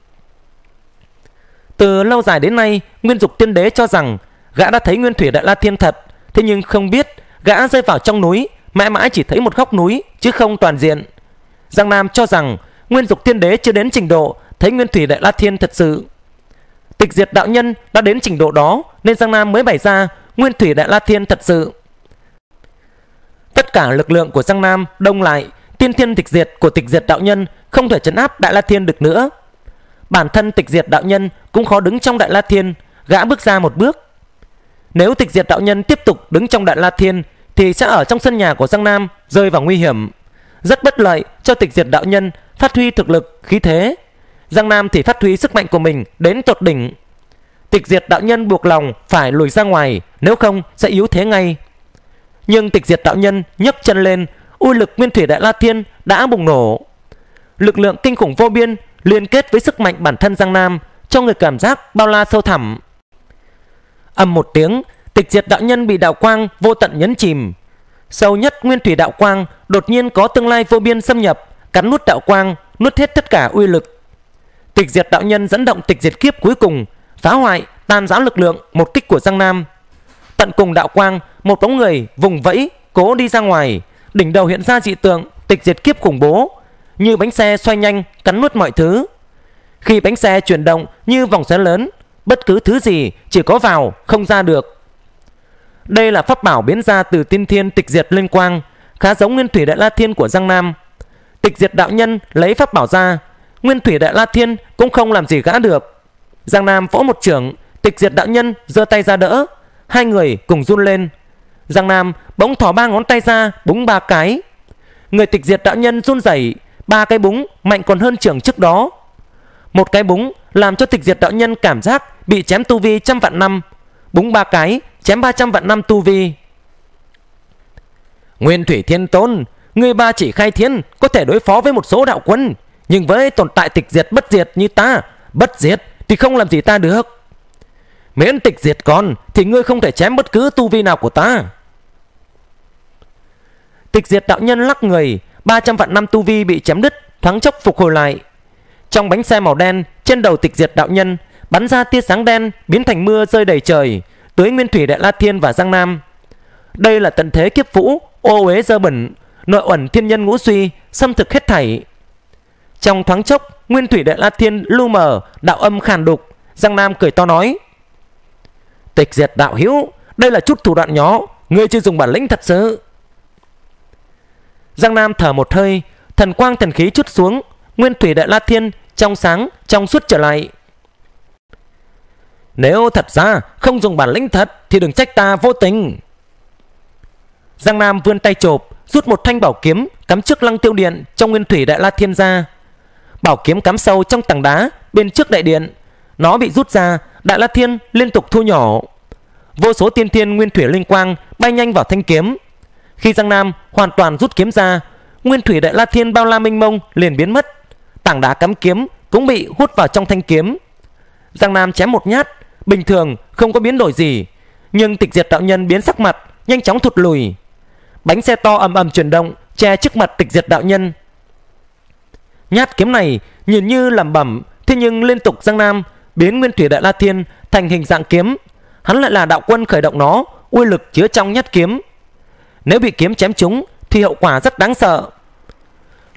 Từ lâu dài đến nay, Nguyên Dục Tiên Đế cho rằng gã đã thấy nguyên thủy Đại La Thiên thật, thế nhưng không biết gã rơi vào trong núi, mãi mãi chỉ thấy một góc núi chứ không toàn diện. Giang Nam cho rằng Nguyên Dục Tiên Đế chưa đến trình độ thấy nguyên thủy Đại La Thiên thật sự. Tịch diệt đạo nhân đã đến trình độ đó, nên Giang Nam mới bày ra nguyên thủy Đại La Thiên thật sự. Tất cả lực lượng của Giang Nam đông lại, tiên thiên tịch diệt của tịch diệt đạo nhân không thể trấn áp Đại La Thiên được nữa. Bản thân tịch diệt đạo nhân cũng khó đứng trong Đại La Thiên, gã bước ra một bước. Nếu tịch diệt đạo nhân tiếp tục đứng trong Đại La Thiên thì sẽ ở trong sân nhà của Giang Nam rơi vào nguy hiểm, rất bất lợi cho tịch diệt đạo nhân phát huy thực lực khí thế. Giang Nam thì phát huy sức mạnh của mình đến tột đỉnh. Tịch diệt đạo nhân buộc lòng phải lùi ra ngoài, nếu không sẽ yếu thế ngay. Nhưng tịch diệt đạo nhân nhấc chân lên, uy lực nguyên thủy Đại La Thiên đã bùng nổ. Lực lượng kinh khủng vô biên liên kết với sức mạnh bản thân Giang Nam, cho người cảm giác bao la sâu thẳm. Ầm một tiếng, tịch diệt đạo nhân bị đạo quang vô tận nhấn chìm. Sâu nhất nguyên thủy đạo quang đột nhiên có tương lai vô biên xâm nhập, cắn nuốt đạo quang, nuốt hết tất cả uy lực. Tịch diệt đạo nhân dẫn động tịch diệt kiếp cuối cùng, phá hoại tan rã lực lượng một kích của Giang Nam. Tận cùng đạo quang, một bóng người vùng vẫy cố đi ra ngoài, đỉnh đầu hiện ra dị tượng tịch diệt kiếp khủng bố, như bánh xe xoay nhanh cắn nuốt mọi thứ. Khi bánh xe chuyển động như vòng xoáy lớn, bất cứ thứ gì chỉ có vào không ra được. Đây là pháp bảo biến ra từ tiên thiên tịch diệt linh quang, khá giống nguyên thủy Đại La Thiên của Giang Nam. Tịch diệt đạo nhân lấy pháp bảo ra, nguyên thủy Đại La Thiên cũng không làm gì gã được. Giang Nam vỗ một chưởng, tịch diệt đạo nhân giơ tay ra đỡ, hai người cùng run lên. Giang Nam bỗng thò ba ngón tay ra búng ba cái. Người tịch diệt đạo nhân run rẩy, ba cái búng mạnh còn hơn chưởng trước đó. Một cái búng làm cho tịch diệt đạo nhân cảm giác bị chém tu vi 100 vạn năm, búng ba cái chém 300 vạn năm tu vi. Nguyên thủy thiên tôn, ngươi ba chỉ khai thiên có thể đối phó với một số đạo quân, nhưng với tồn tại tịch diệt bất diệt như ta, bất diệt thì không làm gì ta được. Miễn tịch diệt còn thì ngươi không thể chém bất cứ tu vi nào của ta. Tịch diệt đạo nhân lắc người, 300 vạn năm tu vi bị chém đứt, thoáng chốc phục hồi lại. Trong bánh xe màu đen trên đầu tịch diệt đạo nhân bắn ra tia sáng đen biến thành mưa rơi đầy trời, tưới nguyên thủy Đại La Thiên và Giang Nam. Đây là tận thế kiếp vũ, ô uế dơ bẩn, nội uẩn thiên nhân ngũ suy, xâm thực hết thảy. Trong thoáng chốc, nguyên thủy Đại La Thiên lu mờ, đạo âm khàn đục. Giang Nam cười to nói: Tịch diệt đạo hữu, đây là chút thủ đoạn nhỏ, ngươi chưa dùng bản lĩnh thật sự. Giang Nam thở một hơi, thần quang thần khí chút xuống, nguyên thủy Đại La Thiên trong sáng trong suốt trở lại. Nếu thật ra không dùng bản lĩnh thật thì đừng trách ta vô tình. Giang Nam vươn tay chộp, rút một thanh bảo kiếm cắm trước lăng tiêu điện trong nguyên thủy Đại La Thiên ra. Bảo kiếm cắm sâu trong tảng đá bên trước đại điện. Nó bị rút ra, Đại La Thiên liên tục thu nhỏ. Vô số tiên thiên nguyên thủy linh quang bay nhanh vào thanh kiếm. Khi Giang Nam hoàn toàn rút kiếm ra, nguyên thủy Đại La Thiên bao la mênh mông liền biến mất. Tảng đá cắm kiếm cũng bị hút vào trong thanh kiếm. Giang Nam chém một nhát, bình thường không có biến đổi gì, nhưng tịch diệt đạo nhân biến sắc mặt, nhanh chóng thụt lùi. Bánh xe to ầm ầm chuyển động che trước mặt tịch diệt đạo nhân. Nhát kiếm này nhìn như lẩm bẩm, thế nhưng liên tục Giang Nam biến nguyên thủy Đại La Thiên thành hình dạng kiếm. Hắn lại là đạo quân khởi động nó, uy lực chứa trong nhát kiếm. Nếu bị kiếm chém trúng thì hậu quả rất đáng sợ.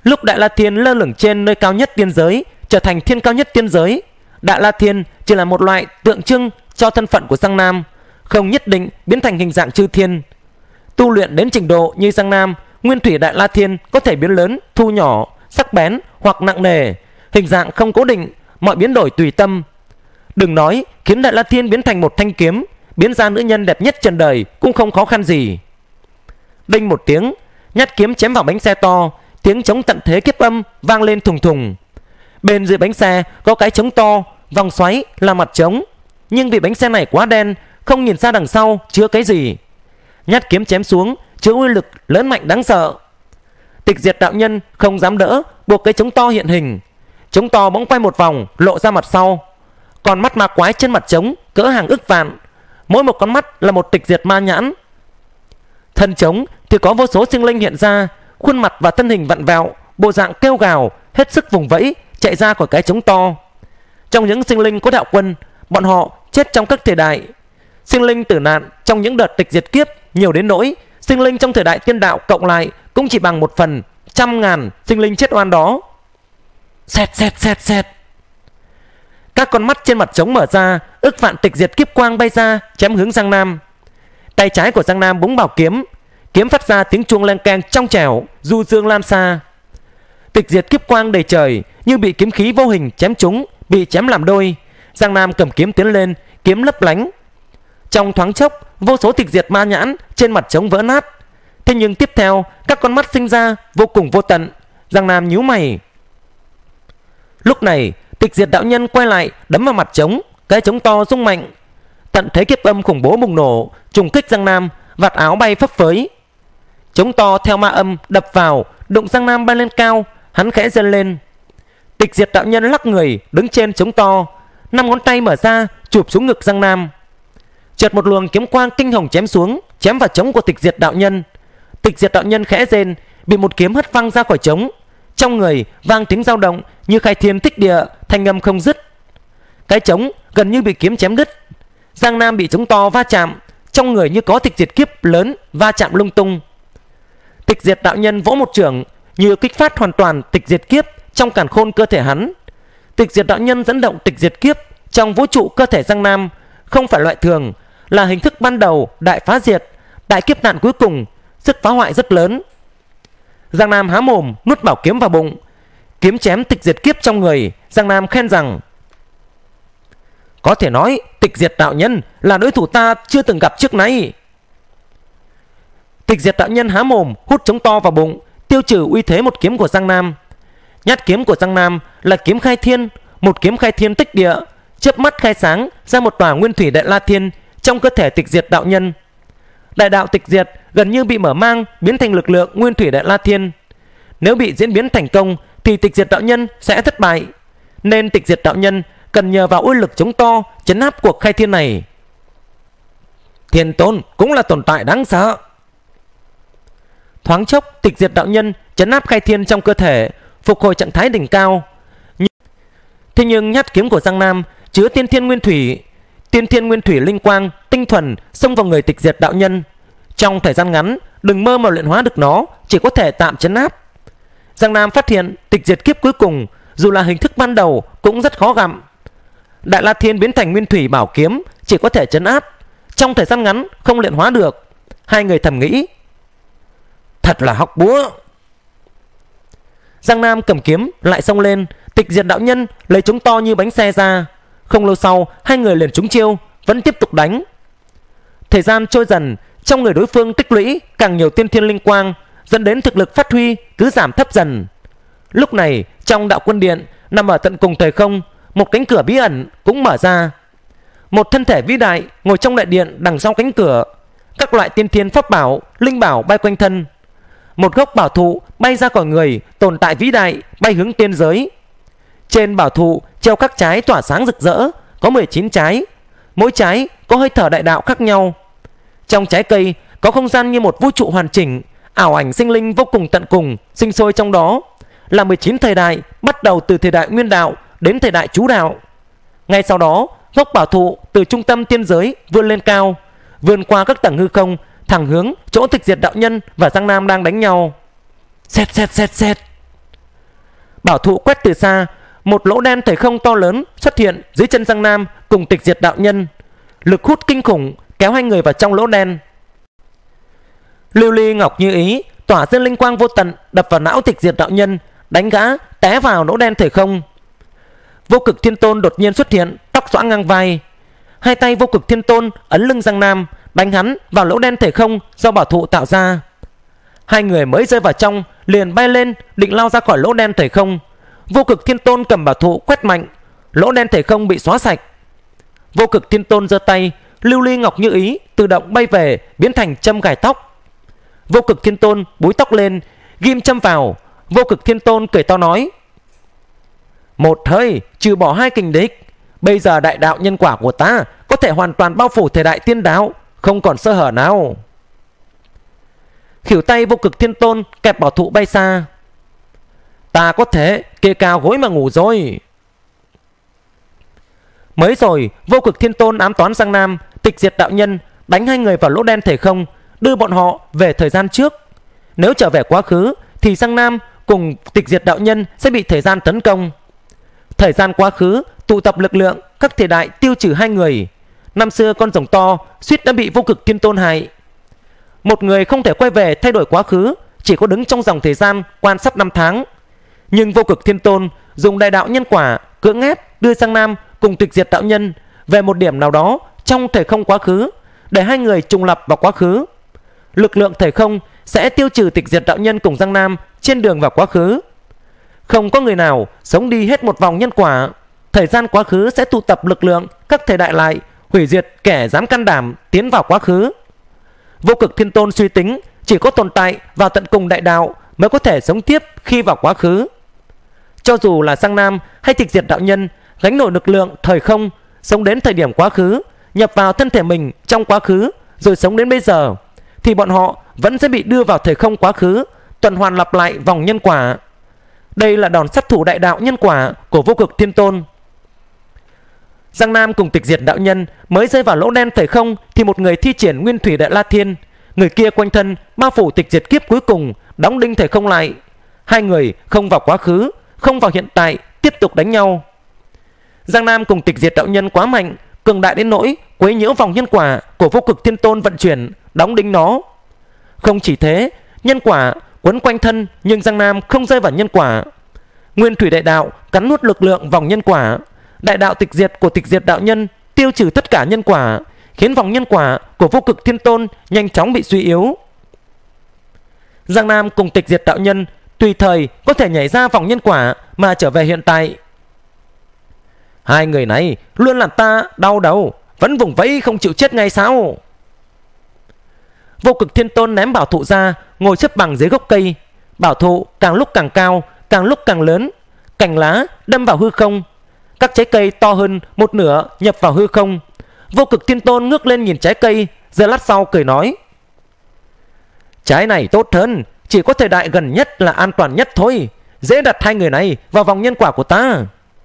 Lúc Đại La Thiên lơ lửng trên nơi cao nhất tiên giới, trở thành thiên cao nhất tiên giới, Đại La Thiên chỉ là một loại tượng trưng cho thân phận của Giang Nam, không nhất định biến thành hình dạng chư thiên. Tu luyện đến trình độ như Giang Nam, nguyên thủy Đại La Thiên có thể biến lớn, thu nhỏ, sắc bén hoặc nặng nề, hình dạng không cố định, mọi biến đổi tùy tâm. Đừng nói khiến Đại La Thiên biến thành một thanh kiếm, biến ra nữ nhân đẹp nhất trần đời cũng không khó khăn gì. Đinh một tiếng, nhát kiếm chém vào bánh xe to, tiếng trống tận thế kiếp âm vang lên thùng thùng. Bên dưới bánh xe có cái trống to, vòng xoáy là mặt trống, nhưng vì bánh xe này quá đen, không nhìn ra đằng sau chứa cái gì. Nhát kiếm chém xuống chứa uy lực lớn mạnh đáng sợ. Tịch Diệt đạo nhân không dám đỡ, buộc cái trống to hiện hình. Trống to bỗng quay một vòng, lộ ra mặt sau. Còn mắt ma quái trên mặt trống cỡ hàng ức vạn, mỗi một con mắt là một tịch diệt ma nhãn. Thân trống thì có vô số sinh linh hiện ra, khuôn mặt và thân hình vặn vẹo, bộ dạng kêu gào, hết sức vùng vẫy chạy ra khỏi cái trống to. Trong những sinh linh có đạo quân, bọn họ chết trong các thời đại. Sinh linh tử nạn trong những đợt tịch diệt kiếp nhiều đến nỗi sinh linh trong thời đại tiên đạo cộng lại cũng chỉ bằng 1/100.000 sinh linh chết oan đó. Xẹt xẹt xẹt xẹt. Các con mắt trên mặt trống mở ra, ức vạn tịch diệt kiếp quang bay ra, chém hướng Giang Nam. Tay trái của Giang Nam búng bảo kiếm, kiếm phát ra tiếng chuông len keng trong trẻo, du dương lan xa. Tịch diệt kiếp quang đầy trời như bị kiếm khí vô hình chém trúng, bị chém làm đôi. Giang Nam cầm kiếm tiến lên, kiếm lấp lánh. Trong thoáng chốc, vô số tịch diệt ma nhãn trên mặt trống vỡ nát. Thế nhưng tiếp theo, các con mắt sinh ra vô cùng vô tận. Giang Nam nhíu mày. Lúc này, Tịch Diệt đạo nhân quay lại đấm vào mặt trống, cái trống to rung mạnh. Tận thế kiếp âm khủng bố bùng nổ, trùng kích Giang Nam, vạt áo bay phấp phới. Trống to theo ma âm đập vào, đụng Giang Nam bay lên cao, hắn khẽ giơ lên. Tịch Diệt đạo nhân lắc người đứng trên trống to, 5 ngón tay mở ra chụp xuống ngực Giang Nam. Chợt một luồng kiếm quang kinh hồng chém xuống, chém vào trống của Tịch Diệt đạo nhân. Tịch Diệt đạo nhân khẽ rên, bị một kiếm hất văng ra khỏi trống. Trong người vang tiếng dao động như khai thiên tích địa, thanh âm không dứt. Cái trống gần như bị kiếm chém đứt. Giang Nam bị trống to va chạm, trong người như có tịch diệt kiếp lớn va chạm lung tung. Tịch Diệt đạo nhân vỗ một chưởng, như kích phát hoàn toàn tịch diệt kiếp trong càn khôn cơ thể hắn. Tịch Diệt đạo nhân dẫn động tịch diệt kiếp trong vũ trụ cơ thể Giang Nam, không phải loại thường, là hình thức ban đầu đại phá diệt, đại kiếp nạn cuối cùng, sức phá hoại rất lớn. Giang Nam há mồm nuốt bảo kiếm vào bụng, kiếm chém tịch diệt kiếp trong người. Giang Nam khen rằng: có thể nói Tịch Diệt đạo nhân là đối thủ ta chưa từng gặp trước nay. Tịch Diệt đạo nhân há mồm hút trống to vào bụng, tiêu trừ uy thế một kiếm của Giang Nam. Nhát kiếm của Giang Nam là kiếm khai thiên, một kiếm khai thiên tích địa, chớp mắt khai sáng ra một tòa nguyên thủy Đại La Thiên trong cơ thể Tịch Diệt đạo nhân. Đại đạo tịch diệt gần như bị mở mang, biến thành lực lượng nguyên thủy Đại La Thiên. Nếu bị diễn biến thành công thì Tịch Diệt đạo nhân sẽ thất bại, nên Tịch Diệt đạo nhân cần nhờ vào uy lực chống to chấn áp cuộc khai thiên này. Thiên Tôn cũng là tồn tại đáng sợ. Thoáng chốc, Tịch Diệt đạo nhân chấn áp khai thiên trong cơ thể, phục hồi trạng thái đỉnh cao. Thế nhưng nhát kiếm của Giang Nam chứa tiên thiên nguyên thủy, tiên thiên nguyên thủy linh quang tinh thuần xông vào người Tịch Diệt đạo nhân. Trong thời gian ngắn, đừng mơ mà luyện hóa được nó, chỉ có thể tạm chấn áp. Giang Nam phát hiện tịch diệt kiếp cuối cùng dù là hình thức ban đầu cũng rất khó gặm. Đại La Thiên biến thành nguyên thủy bảo kiếm chỉ có thể chấn áp, trong thời gian ngắn không luyện hóa được. Hai người thầm nghĩ: thật là hóc búa. Giang Nam cầm kiếm lại xông lên. Tịch Diệt đạo nhân lấy trống to như bánh xe ra. Không lâu sau, hai người liền trúng chiêu, vẫn tiếp tục đánh. Thời gian trôi dần, trong người đối phương tích lũy càng nhiều tiên thiên linh quang, dẫn đến thực lực phát huy cứ giảm thấp dần. Lúc này, trong đạo quân điện nằm ở tận cùng thời không, một cánh cửa bí ẩn cũng mở ra. Một thân thể vĩ đại ngồi trong đại điện đằng sau cánh cửa. Các loại tiên thiên pháp bảo, linh bảo bay quanh thân. Một gốc bảo thụ bay ra khỏi người tồn tại vĩ đại, bay hướng tiên giới. Trên bảo thụ treo các trái tỏa sáng rực rỡ, có 19 trái, mỗi trái có hơi thở đại đạo khác nhau. Trong trái cây có không gian như một vũ trụ hoàn chỉnh, ảo ảnh sinh linh vô cùng tận cùng sinh sôi trong đó, là 19 thời đại, bắt đầu từ thời đại nguyên đạo đến thời đại chú đạo. Ngay sau đó, gốc bảo thụ từ trung tâm tiên giới vươn lên cao, vươn qua các tầng hư không, thẳng hướng chỗ Tịch Diệt đạo nhân và Giang Nam đang đánh nhau. Xẹt xẹt xẹt xẹt. Bảo thụ quét từ xa, một lỗ đen thời không to lớn xuất hiện dưới chân Giang Nam cùng Tịch Diệt đạo nhân. Lực hút kinh khủng kéo hai người vào trong lỗ đen. Lưu ly ngọc như ý tỏa ra linh quang vô tận đập vào não Tịch Diệt đạo nhân, đánh gã té vào lỗ đen thời không. Vô Cực Thiên Tôn đột nhiên xuất hiện, tóc xõa ngang vai. Hai tay Vô Cực Thiên Tôn ấn lưng Giang Nam, đánh hắn vào lỗ đen thời không do bảo thụ tạo ra. Hai người mới rơi vào trong liền bay lên định lao ra khỏi lỗ đen thời không. Vô Cực Thiên Tôn cầm bảo thụ quét mạnh, lỗ đen thời không bị xóa sạch. Vô Cực Thiên Tôn giơ tay, lưu ly ngọc như ý tự động bay về biến thành châm gài tóc. Vô Cực Thiên Tôn búi tóc lên, ghim châm vào. Vô Cực Thiên Tôn cười to nói: một hơi trừ bỏ hai kình địch. Bây giờ đại đạo nhân quả của ta có thể hoàn toàn bao phủ thời đại tiên đạo, không còn sơ hở nào. Khỉu tay Vô Cực Thiên Tôn kẹp bảo thụ bay xa. Ta có thể kê cao gối mà ngủ rồi. Mới rồi Vô Cực Thiên Tôn ám toán Giang Nam, Tịch Diệt đạo nhân, đánh hai người vào lỗ đen thời không, đưa bọn họ về thời gian trước. Nếu trở về quá khứ thì Giang Nam cùng Tịch Diệt đạo nhân sẽ bị thời gian tấn công. Thời gian quá khứ tụ tập lực lượng các thời đại tiêu trừ hai người. Năm xưa con rồng to suýt đã bị Vô Cực Thiên Tôn hại. Một người không thể quay về thay đổi quá khứ, chỉ có đứng trong dòng thời gian quan sát năm tháng. Nhưng Vô Cực Thiên Tôn dùng đại đạo nhân quả cưỡng ép đưa Giang Nam cùng Tịch Diệt đạo nhân về một điểm nào đó trong thời không quá khứ, để hai người trùng lập vào quá khứ. Lực lượng thời không sẽ tiêu trừ Tịch Diệt đạo nhân cùng Giang Nam trên đường vào quá khứ. Không có người nào sống đi hết một vòng nhân quả. Thời gian quá khứ sẽ tụ tập lực lượng các thời đại lại, hủy diệt kẻ dám can đảm tiến vào quá khứ. Vô Cực Thiên Tôn suy tính chỉ có tồn tại vào tận cùng đại đạo mới có thể sống tiếp khi vào quá khứ. Cho dù là Giang Nam hay Tịch Diệt đạo nhân gánh nổi lực lượng thời không, sống đến thời điểm quá khứ, nhập vào thân thể mình trong quá khứ, rồi sống đến bây giờ, thì bọn họ vẫn sẽ bị đưa vào thời không quá khứ, tuần hoàn lặp lại vòng nhân quả. Đây là đòn sát thủ đại đạo nhân quả của Vô Cực Thiên Tôn. Giang Nam cùng Tịch Diệt đạo nhân mới rơi vào lỗ đen thời không thì một người thi triển Nguyên Thủy Đại La Thiên, người kia quanh thân bao phủ tịch diệt kiếp cuối cùng, đóng đinh thời không lại. Hai người không vào quá khứ, không vào hiện tại, tiếp tục đánh nhau. Giang Nam cùng Tịch Diệt đạo nhân quá mạnh, cường đại đến nỗi quấy nhiễu vòng nhân quả của Vô Cực Thiên Tôn vận chuyển, đóng đinh nó. Không chỉ thế, nhân quả quấn quanh thân nhưng Giang Nam không rơi vào nhân quả. Nguyên Thủy Đại Đạo cắn nuốt lực lượng vòng nhân quả. Đại đạo tịch diệt của Tịch Diệt đạo nhân tiêu trừ tất cả nhân quả, khiến vòng nhân quả của Vô Cực Thiên Tôn nhanh chóng bị suy yếu. Giang Nam cùng Tịch Diệt đạo nhân tùy thời có thể nhảy ra vòng nhân quả mà trở về hiện tại. Hai người này luôn làm ta đau đầu, vẫn vùng vẫy không chịu chết ngay sao? Vô Cực Thiên Tôn ném bảo thụ ra, ngồi xếp bằng dưới gốc cây. Bảo thụ càng lúc càng cao, càng lúc càng lớn, cành lá đâm vào hư không. Các trái cây to hơn một nửa nhập vào hư không. Vô Cực Thiên Tôn ngước lên nhìn trái cây, giờ lát sau cười nói: trái này tốt hơn, chỉ có thời đại gần nhất là an toàn nhất thôi, dễ đặt hai người này vào vòng nhân quả của ta.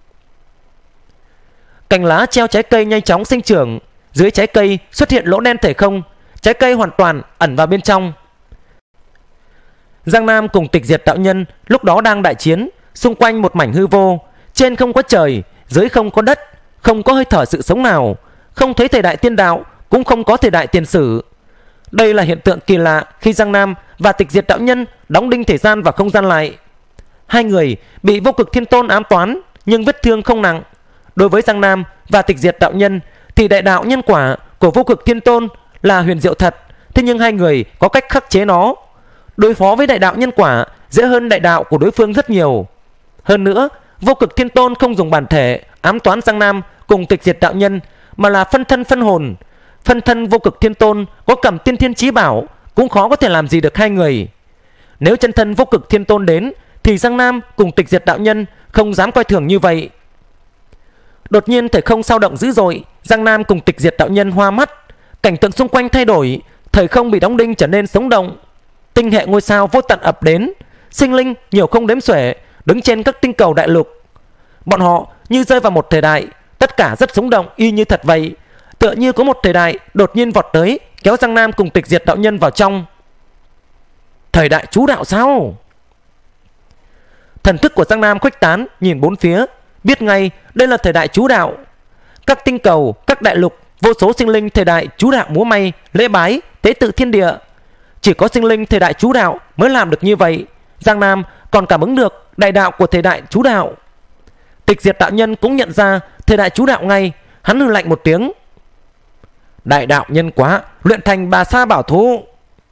Cành lá treo trái cây nhanh chóng sinh trưởng. Dưới trái cây xuất hiện lỗ đen thời không, trái cây hoàn toàn ẩn vào bên trong. Giang Nam cùng Tịch Diệt đạo nhân lúc đó đang đại chiến, xung quanh một mảnh hư vô. Trên không có trời, dưới không có đất, không có hơi thở sự sống nào, không thấy thời đại tiên đạo, cũng không có thời đại tiền sử. Đây là hiện tượng kỳ lạ khi Giang Nam và Tịch Diệt đạo nhân đóng đinh thời gian và không gian lại. Hai người bị Vô Cực Thiên Tôn ám toán, nhưng vết thương không nặng. Đối với Giang Nam và Tịch Diệt đạo nhân thì đại đạo nhân quả của Vô Cực Thiên Tôn là huyền diệu thật, thế nhưng hai người có cách khắc chế nó. Đối phó với đại đạo nhân quả dễ hơn đại đạo của đối phương rất nhiều. Hơn nữa, Vô Cực Thiên Tôn không dùng bản thể ám toán Giang Nam cùng Tịch Diệt đạo nhân, mà là phân thân phân hồn. Phân thân Vô Cực Thiên Tôn có cầm tiên thiên chí bảo, cũng khó có thể làm gì được hai người. Nếu chân thân Vô Cực Thiên Tôn đến thì Giang Nam cùng Tịch Diệt đạo nhân không dám coi thường như vậy. Đột nhiên thời không sao động dữ dội, Giang Nam cùng Tịch Diệt đạo nhân hoa mắt. Cảnh tượng xung quanh thay đổi, thời không bị đóng đinh trở nên sống động. Tinh hệ ngôi sao vô tận ập đến, sinh linh nhiều không đếm xuể đứng trên các tinh cầu đại lục. Bọn họ như rơi vào một thời đại, tất cả rất sống động y như thật vậy, tựa như có một thời đại đột nhiên vọt tới, kéo Giang Nam cùng Tịch Diệt đạo nhân vào trong. Thời đại chú đạo sao? Thần thức của Giang Nam khuếch tán, nhìn bốn phía, biết ngay đây là thời đại chú đạo. Các tinh cầu, các đại lục, vô số sinh linh thời đại chú đạo múa may, lễ bái, tế tự thiên địa. Chỉ có sinh linh thời đại chú đạo mới làm được như vậy. Giang Nam còn cảm ứng được đại đạo của thời đại chú đạo. Tịch Diệt đạo nhân cũng nhận ra thời đại chú đạo ngay. Hắn hừ lạnh một tiếng: đại đạo nhân quá, luyện thành Bà Sa Bảo Thụ.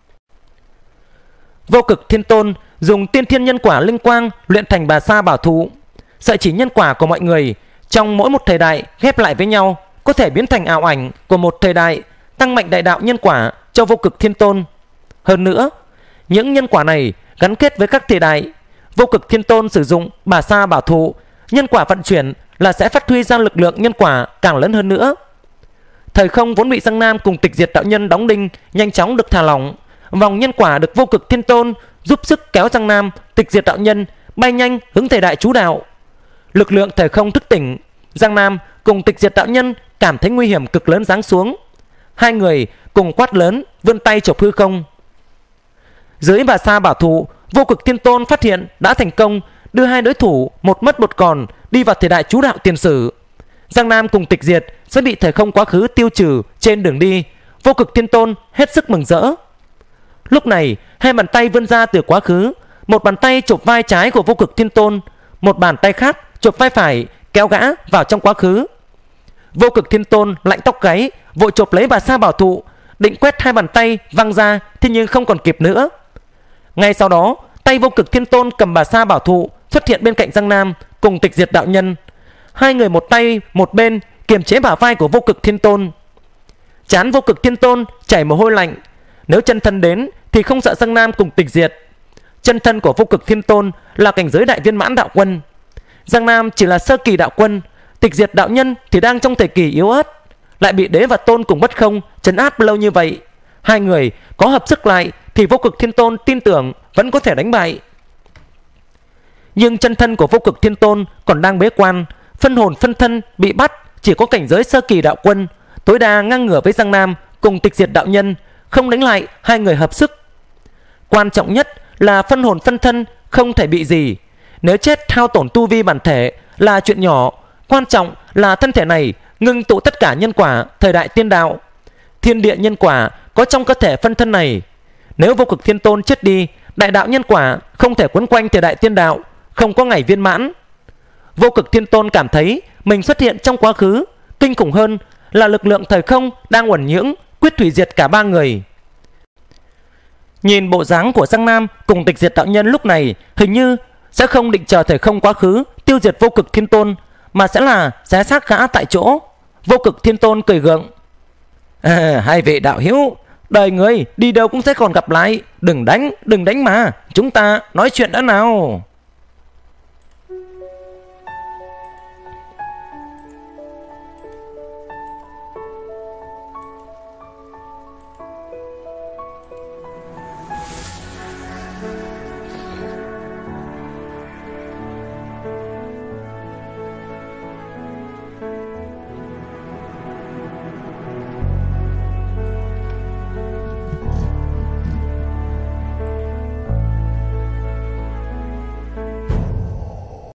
Vô Cực Thiên Tôn dùng tiên thiên nhân quả linh quang luyện thành Bà Sa Bảo Thụ. Sợi chỉ nhân quả của mọi người trong mỗi một thời đại ghép lại với nhau, có thể biến thành ảo ảnh của một thời đại, tăng mạnh đại đạo nhân quả cho Vô Cực Thiên Tôn. Hơn nữa, những nhân quả này gắn kết với các thời đại. Vô Cực Thiên Tôn sử dụng Bà Sa Bảo Thụ, nhân quả vận chuyển là sẽ phát huy ra lực lượng nhân quả càng lớn hơn nữa. Thời không vốn bị Giang Nam cùng Tịch Diệt đạo nhân đóng đinh nhanh chóng được thả lỏng. Vòng nhân quả được Vô Cực Thiên Tôn giúp sức kéo Giang Nam, Tịch Diệt đạo nhân bay nhanh hướng thời đại chú đạo. Lực lượng thời không thức tỉnh, Giang Nam cùng Tịch Diệt đạo nhân cảm thấy nguy hiểm cực lớn giáng xuống. Hai người cùng quát lớn, vươn tay chộp hư không. Dưới Bà Sa Bảo Thụ, Vô Cực Thiên Tôn phát hiện đã thành công đưa hai đối thủ một mất một còn đi vào thời đại chú đạo tiền sử. Giang Nam cùng Tịch Diệt sẽ bị thời không quá khứ tiêu trừ trên đường đi. Vô Cực Thiên Tôn hết sức mừng rỡ. Lúc này, hai bàn tay vươn ra từ quá khứ. Một bàn tay chộp vai trái của Vô Cực Thiên Tôn, một bàn tay khác chộp vai phải, kéo gã vào trong quá khứ. Vô Cực Thiên Tôn lạnh tóc gáy, vội chộp lấy Bà Sa Bảo Thụ, định quét hai bàn tay văng ra, thế nhưng không còn kịp nữa. Ngay sau đó, tay Vô Cực Thiên Tôn cầm Bà Sa Bảo Thụ xuất hiện bên cạnh Giang Nam cùng Tịch Diệt đạo nhân. Hai người một tay một bên kiềm chế bả vai của Vô Cực Thiên Tôn. Trán Vô Cực Thiên Tôn chảy mồ hôi lạnh. Nếu chân thân đến thì không sợ Giang Nam cùng Tịch Diệt. Chân thân của Vô Cực Thiên Tôn là cảnh giới đại viên mãn đạo quân. Giang Nam chỉ là sơ kỳ đạo quân, Tịch Diệt đạo nhân thì đang trong thời kỳ yếu ớt, lại bị Đế và Tôn cùng Bất Không trấn áp lâu như vậy. Hai người có hợp sức lại thì Vô Cực Thiên Tôn tin tưởng vẫn có thể đánh bại. Nhưng chân thân của Vô Cực Thiên Tôn còn đang bế quan, phân hồn phân thân bị bắt, chỉ có cảnh giới sơ kỳ đạo quân, tối đa ngang ngửa với Giang Nam cùng Tịch Diệt đạo nhân, không đánh lại hai người hợp sức. Quan trọng nhất là phân hồn phân thân không thể bị gì. Nếu chết hao tổn tu vi bản thể là chuyện nhỏ, quan trọng là thân thể này ngưng tụ tất cả nhân quả thời đại tiên đạo. Thiên địa nhân quả có trong cơ thể phân thân này. Nếu Vô Cực Thiên Tôn chết đi, đại đạo nhân quả không thể quấn quanh thời đại tiên đạo, không có ngày viên mãn. Vô Cực Thiên Tôn cảm thấy mình xuất hiện trong quá khứ. Kinh khủng hơn là lực lượng thời không đang uẩn nhưỡng quyết hủy diệt cả ba người. Nhìn bộ dáng của Giang Nam cùng Tịch Diệt đạo nhân lúc này, hình như sẽ không định chờ thời không quá khứ tiêu diệt Vô Cực Thiên Tôn, mà sẽ là xé xác gã tại chỗ. Vô Cực Thiên Tôn cười gượng: hai vị đạo hữu, đời người đi đâu cũng sẽ còn gặp lại, đừng đánh mà, chúng ta nói chuyện đã nào.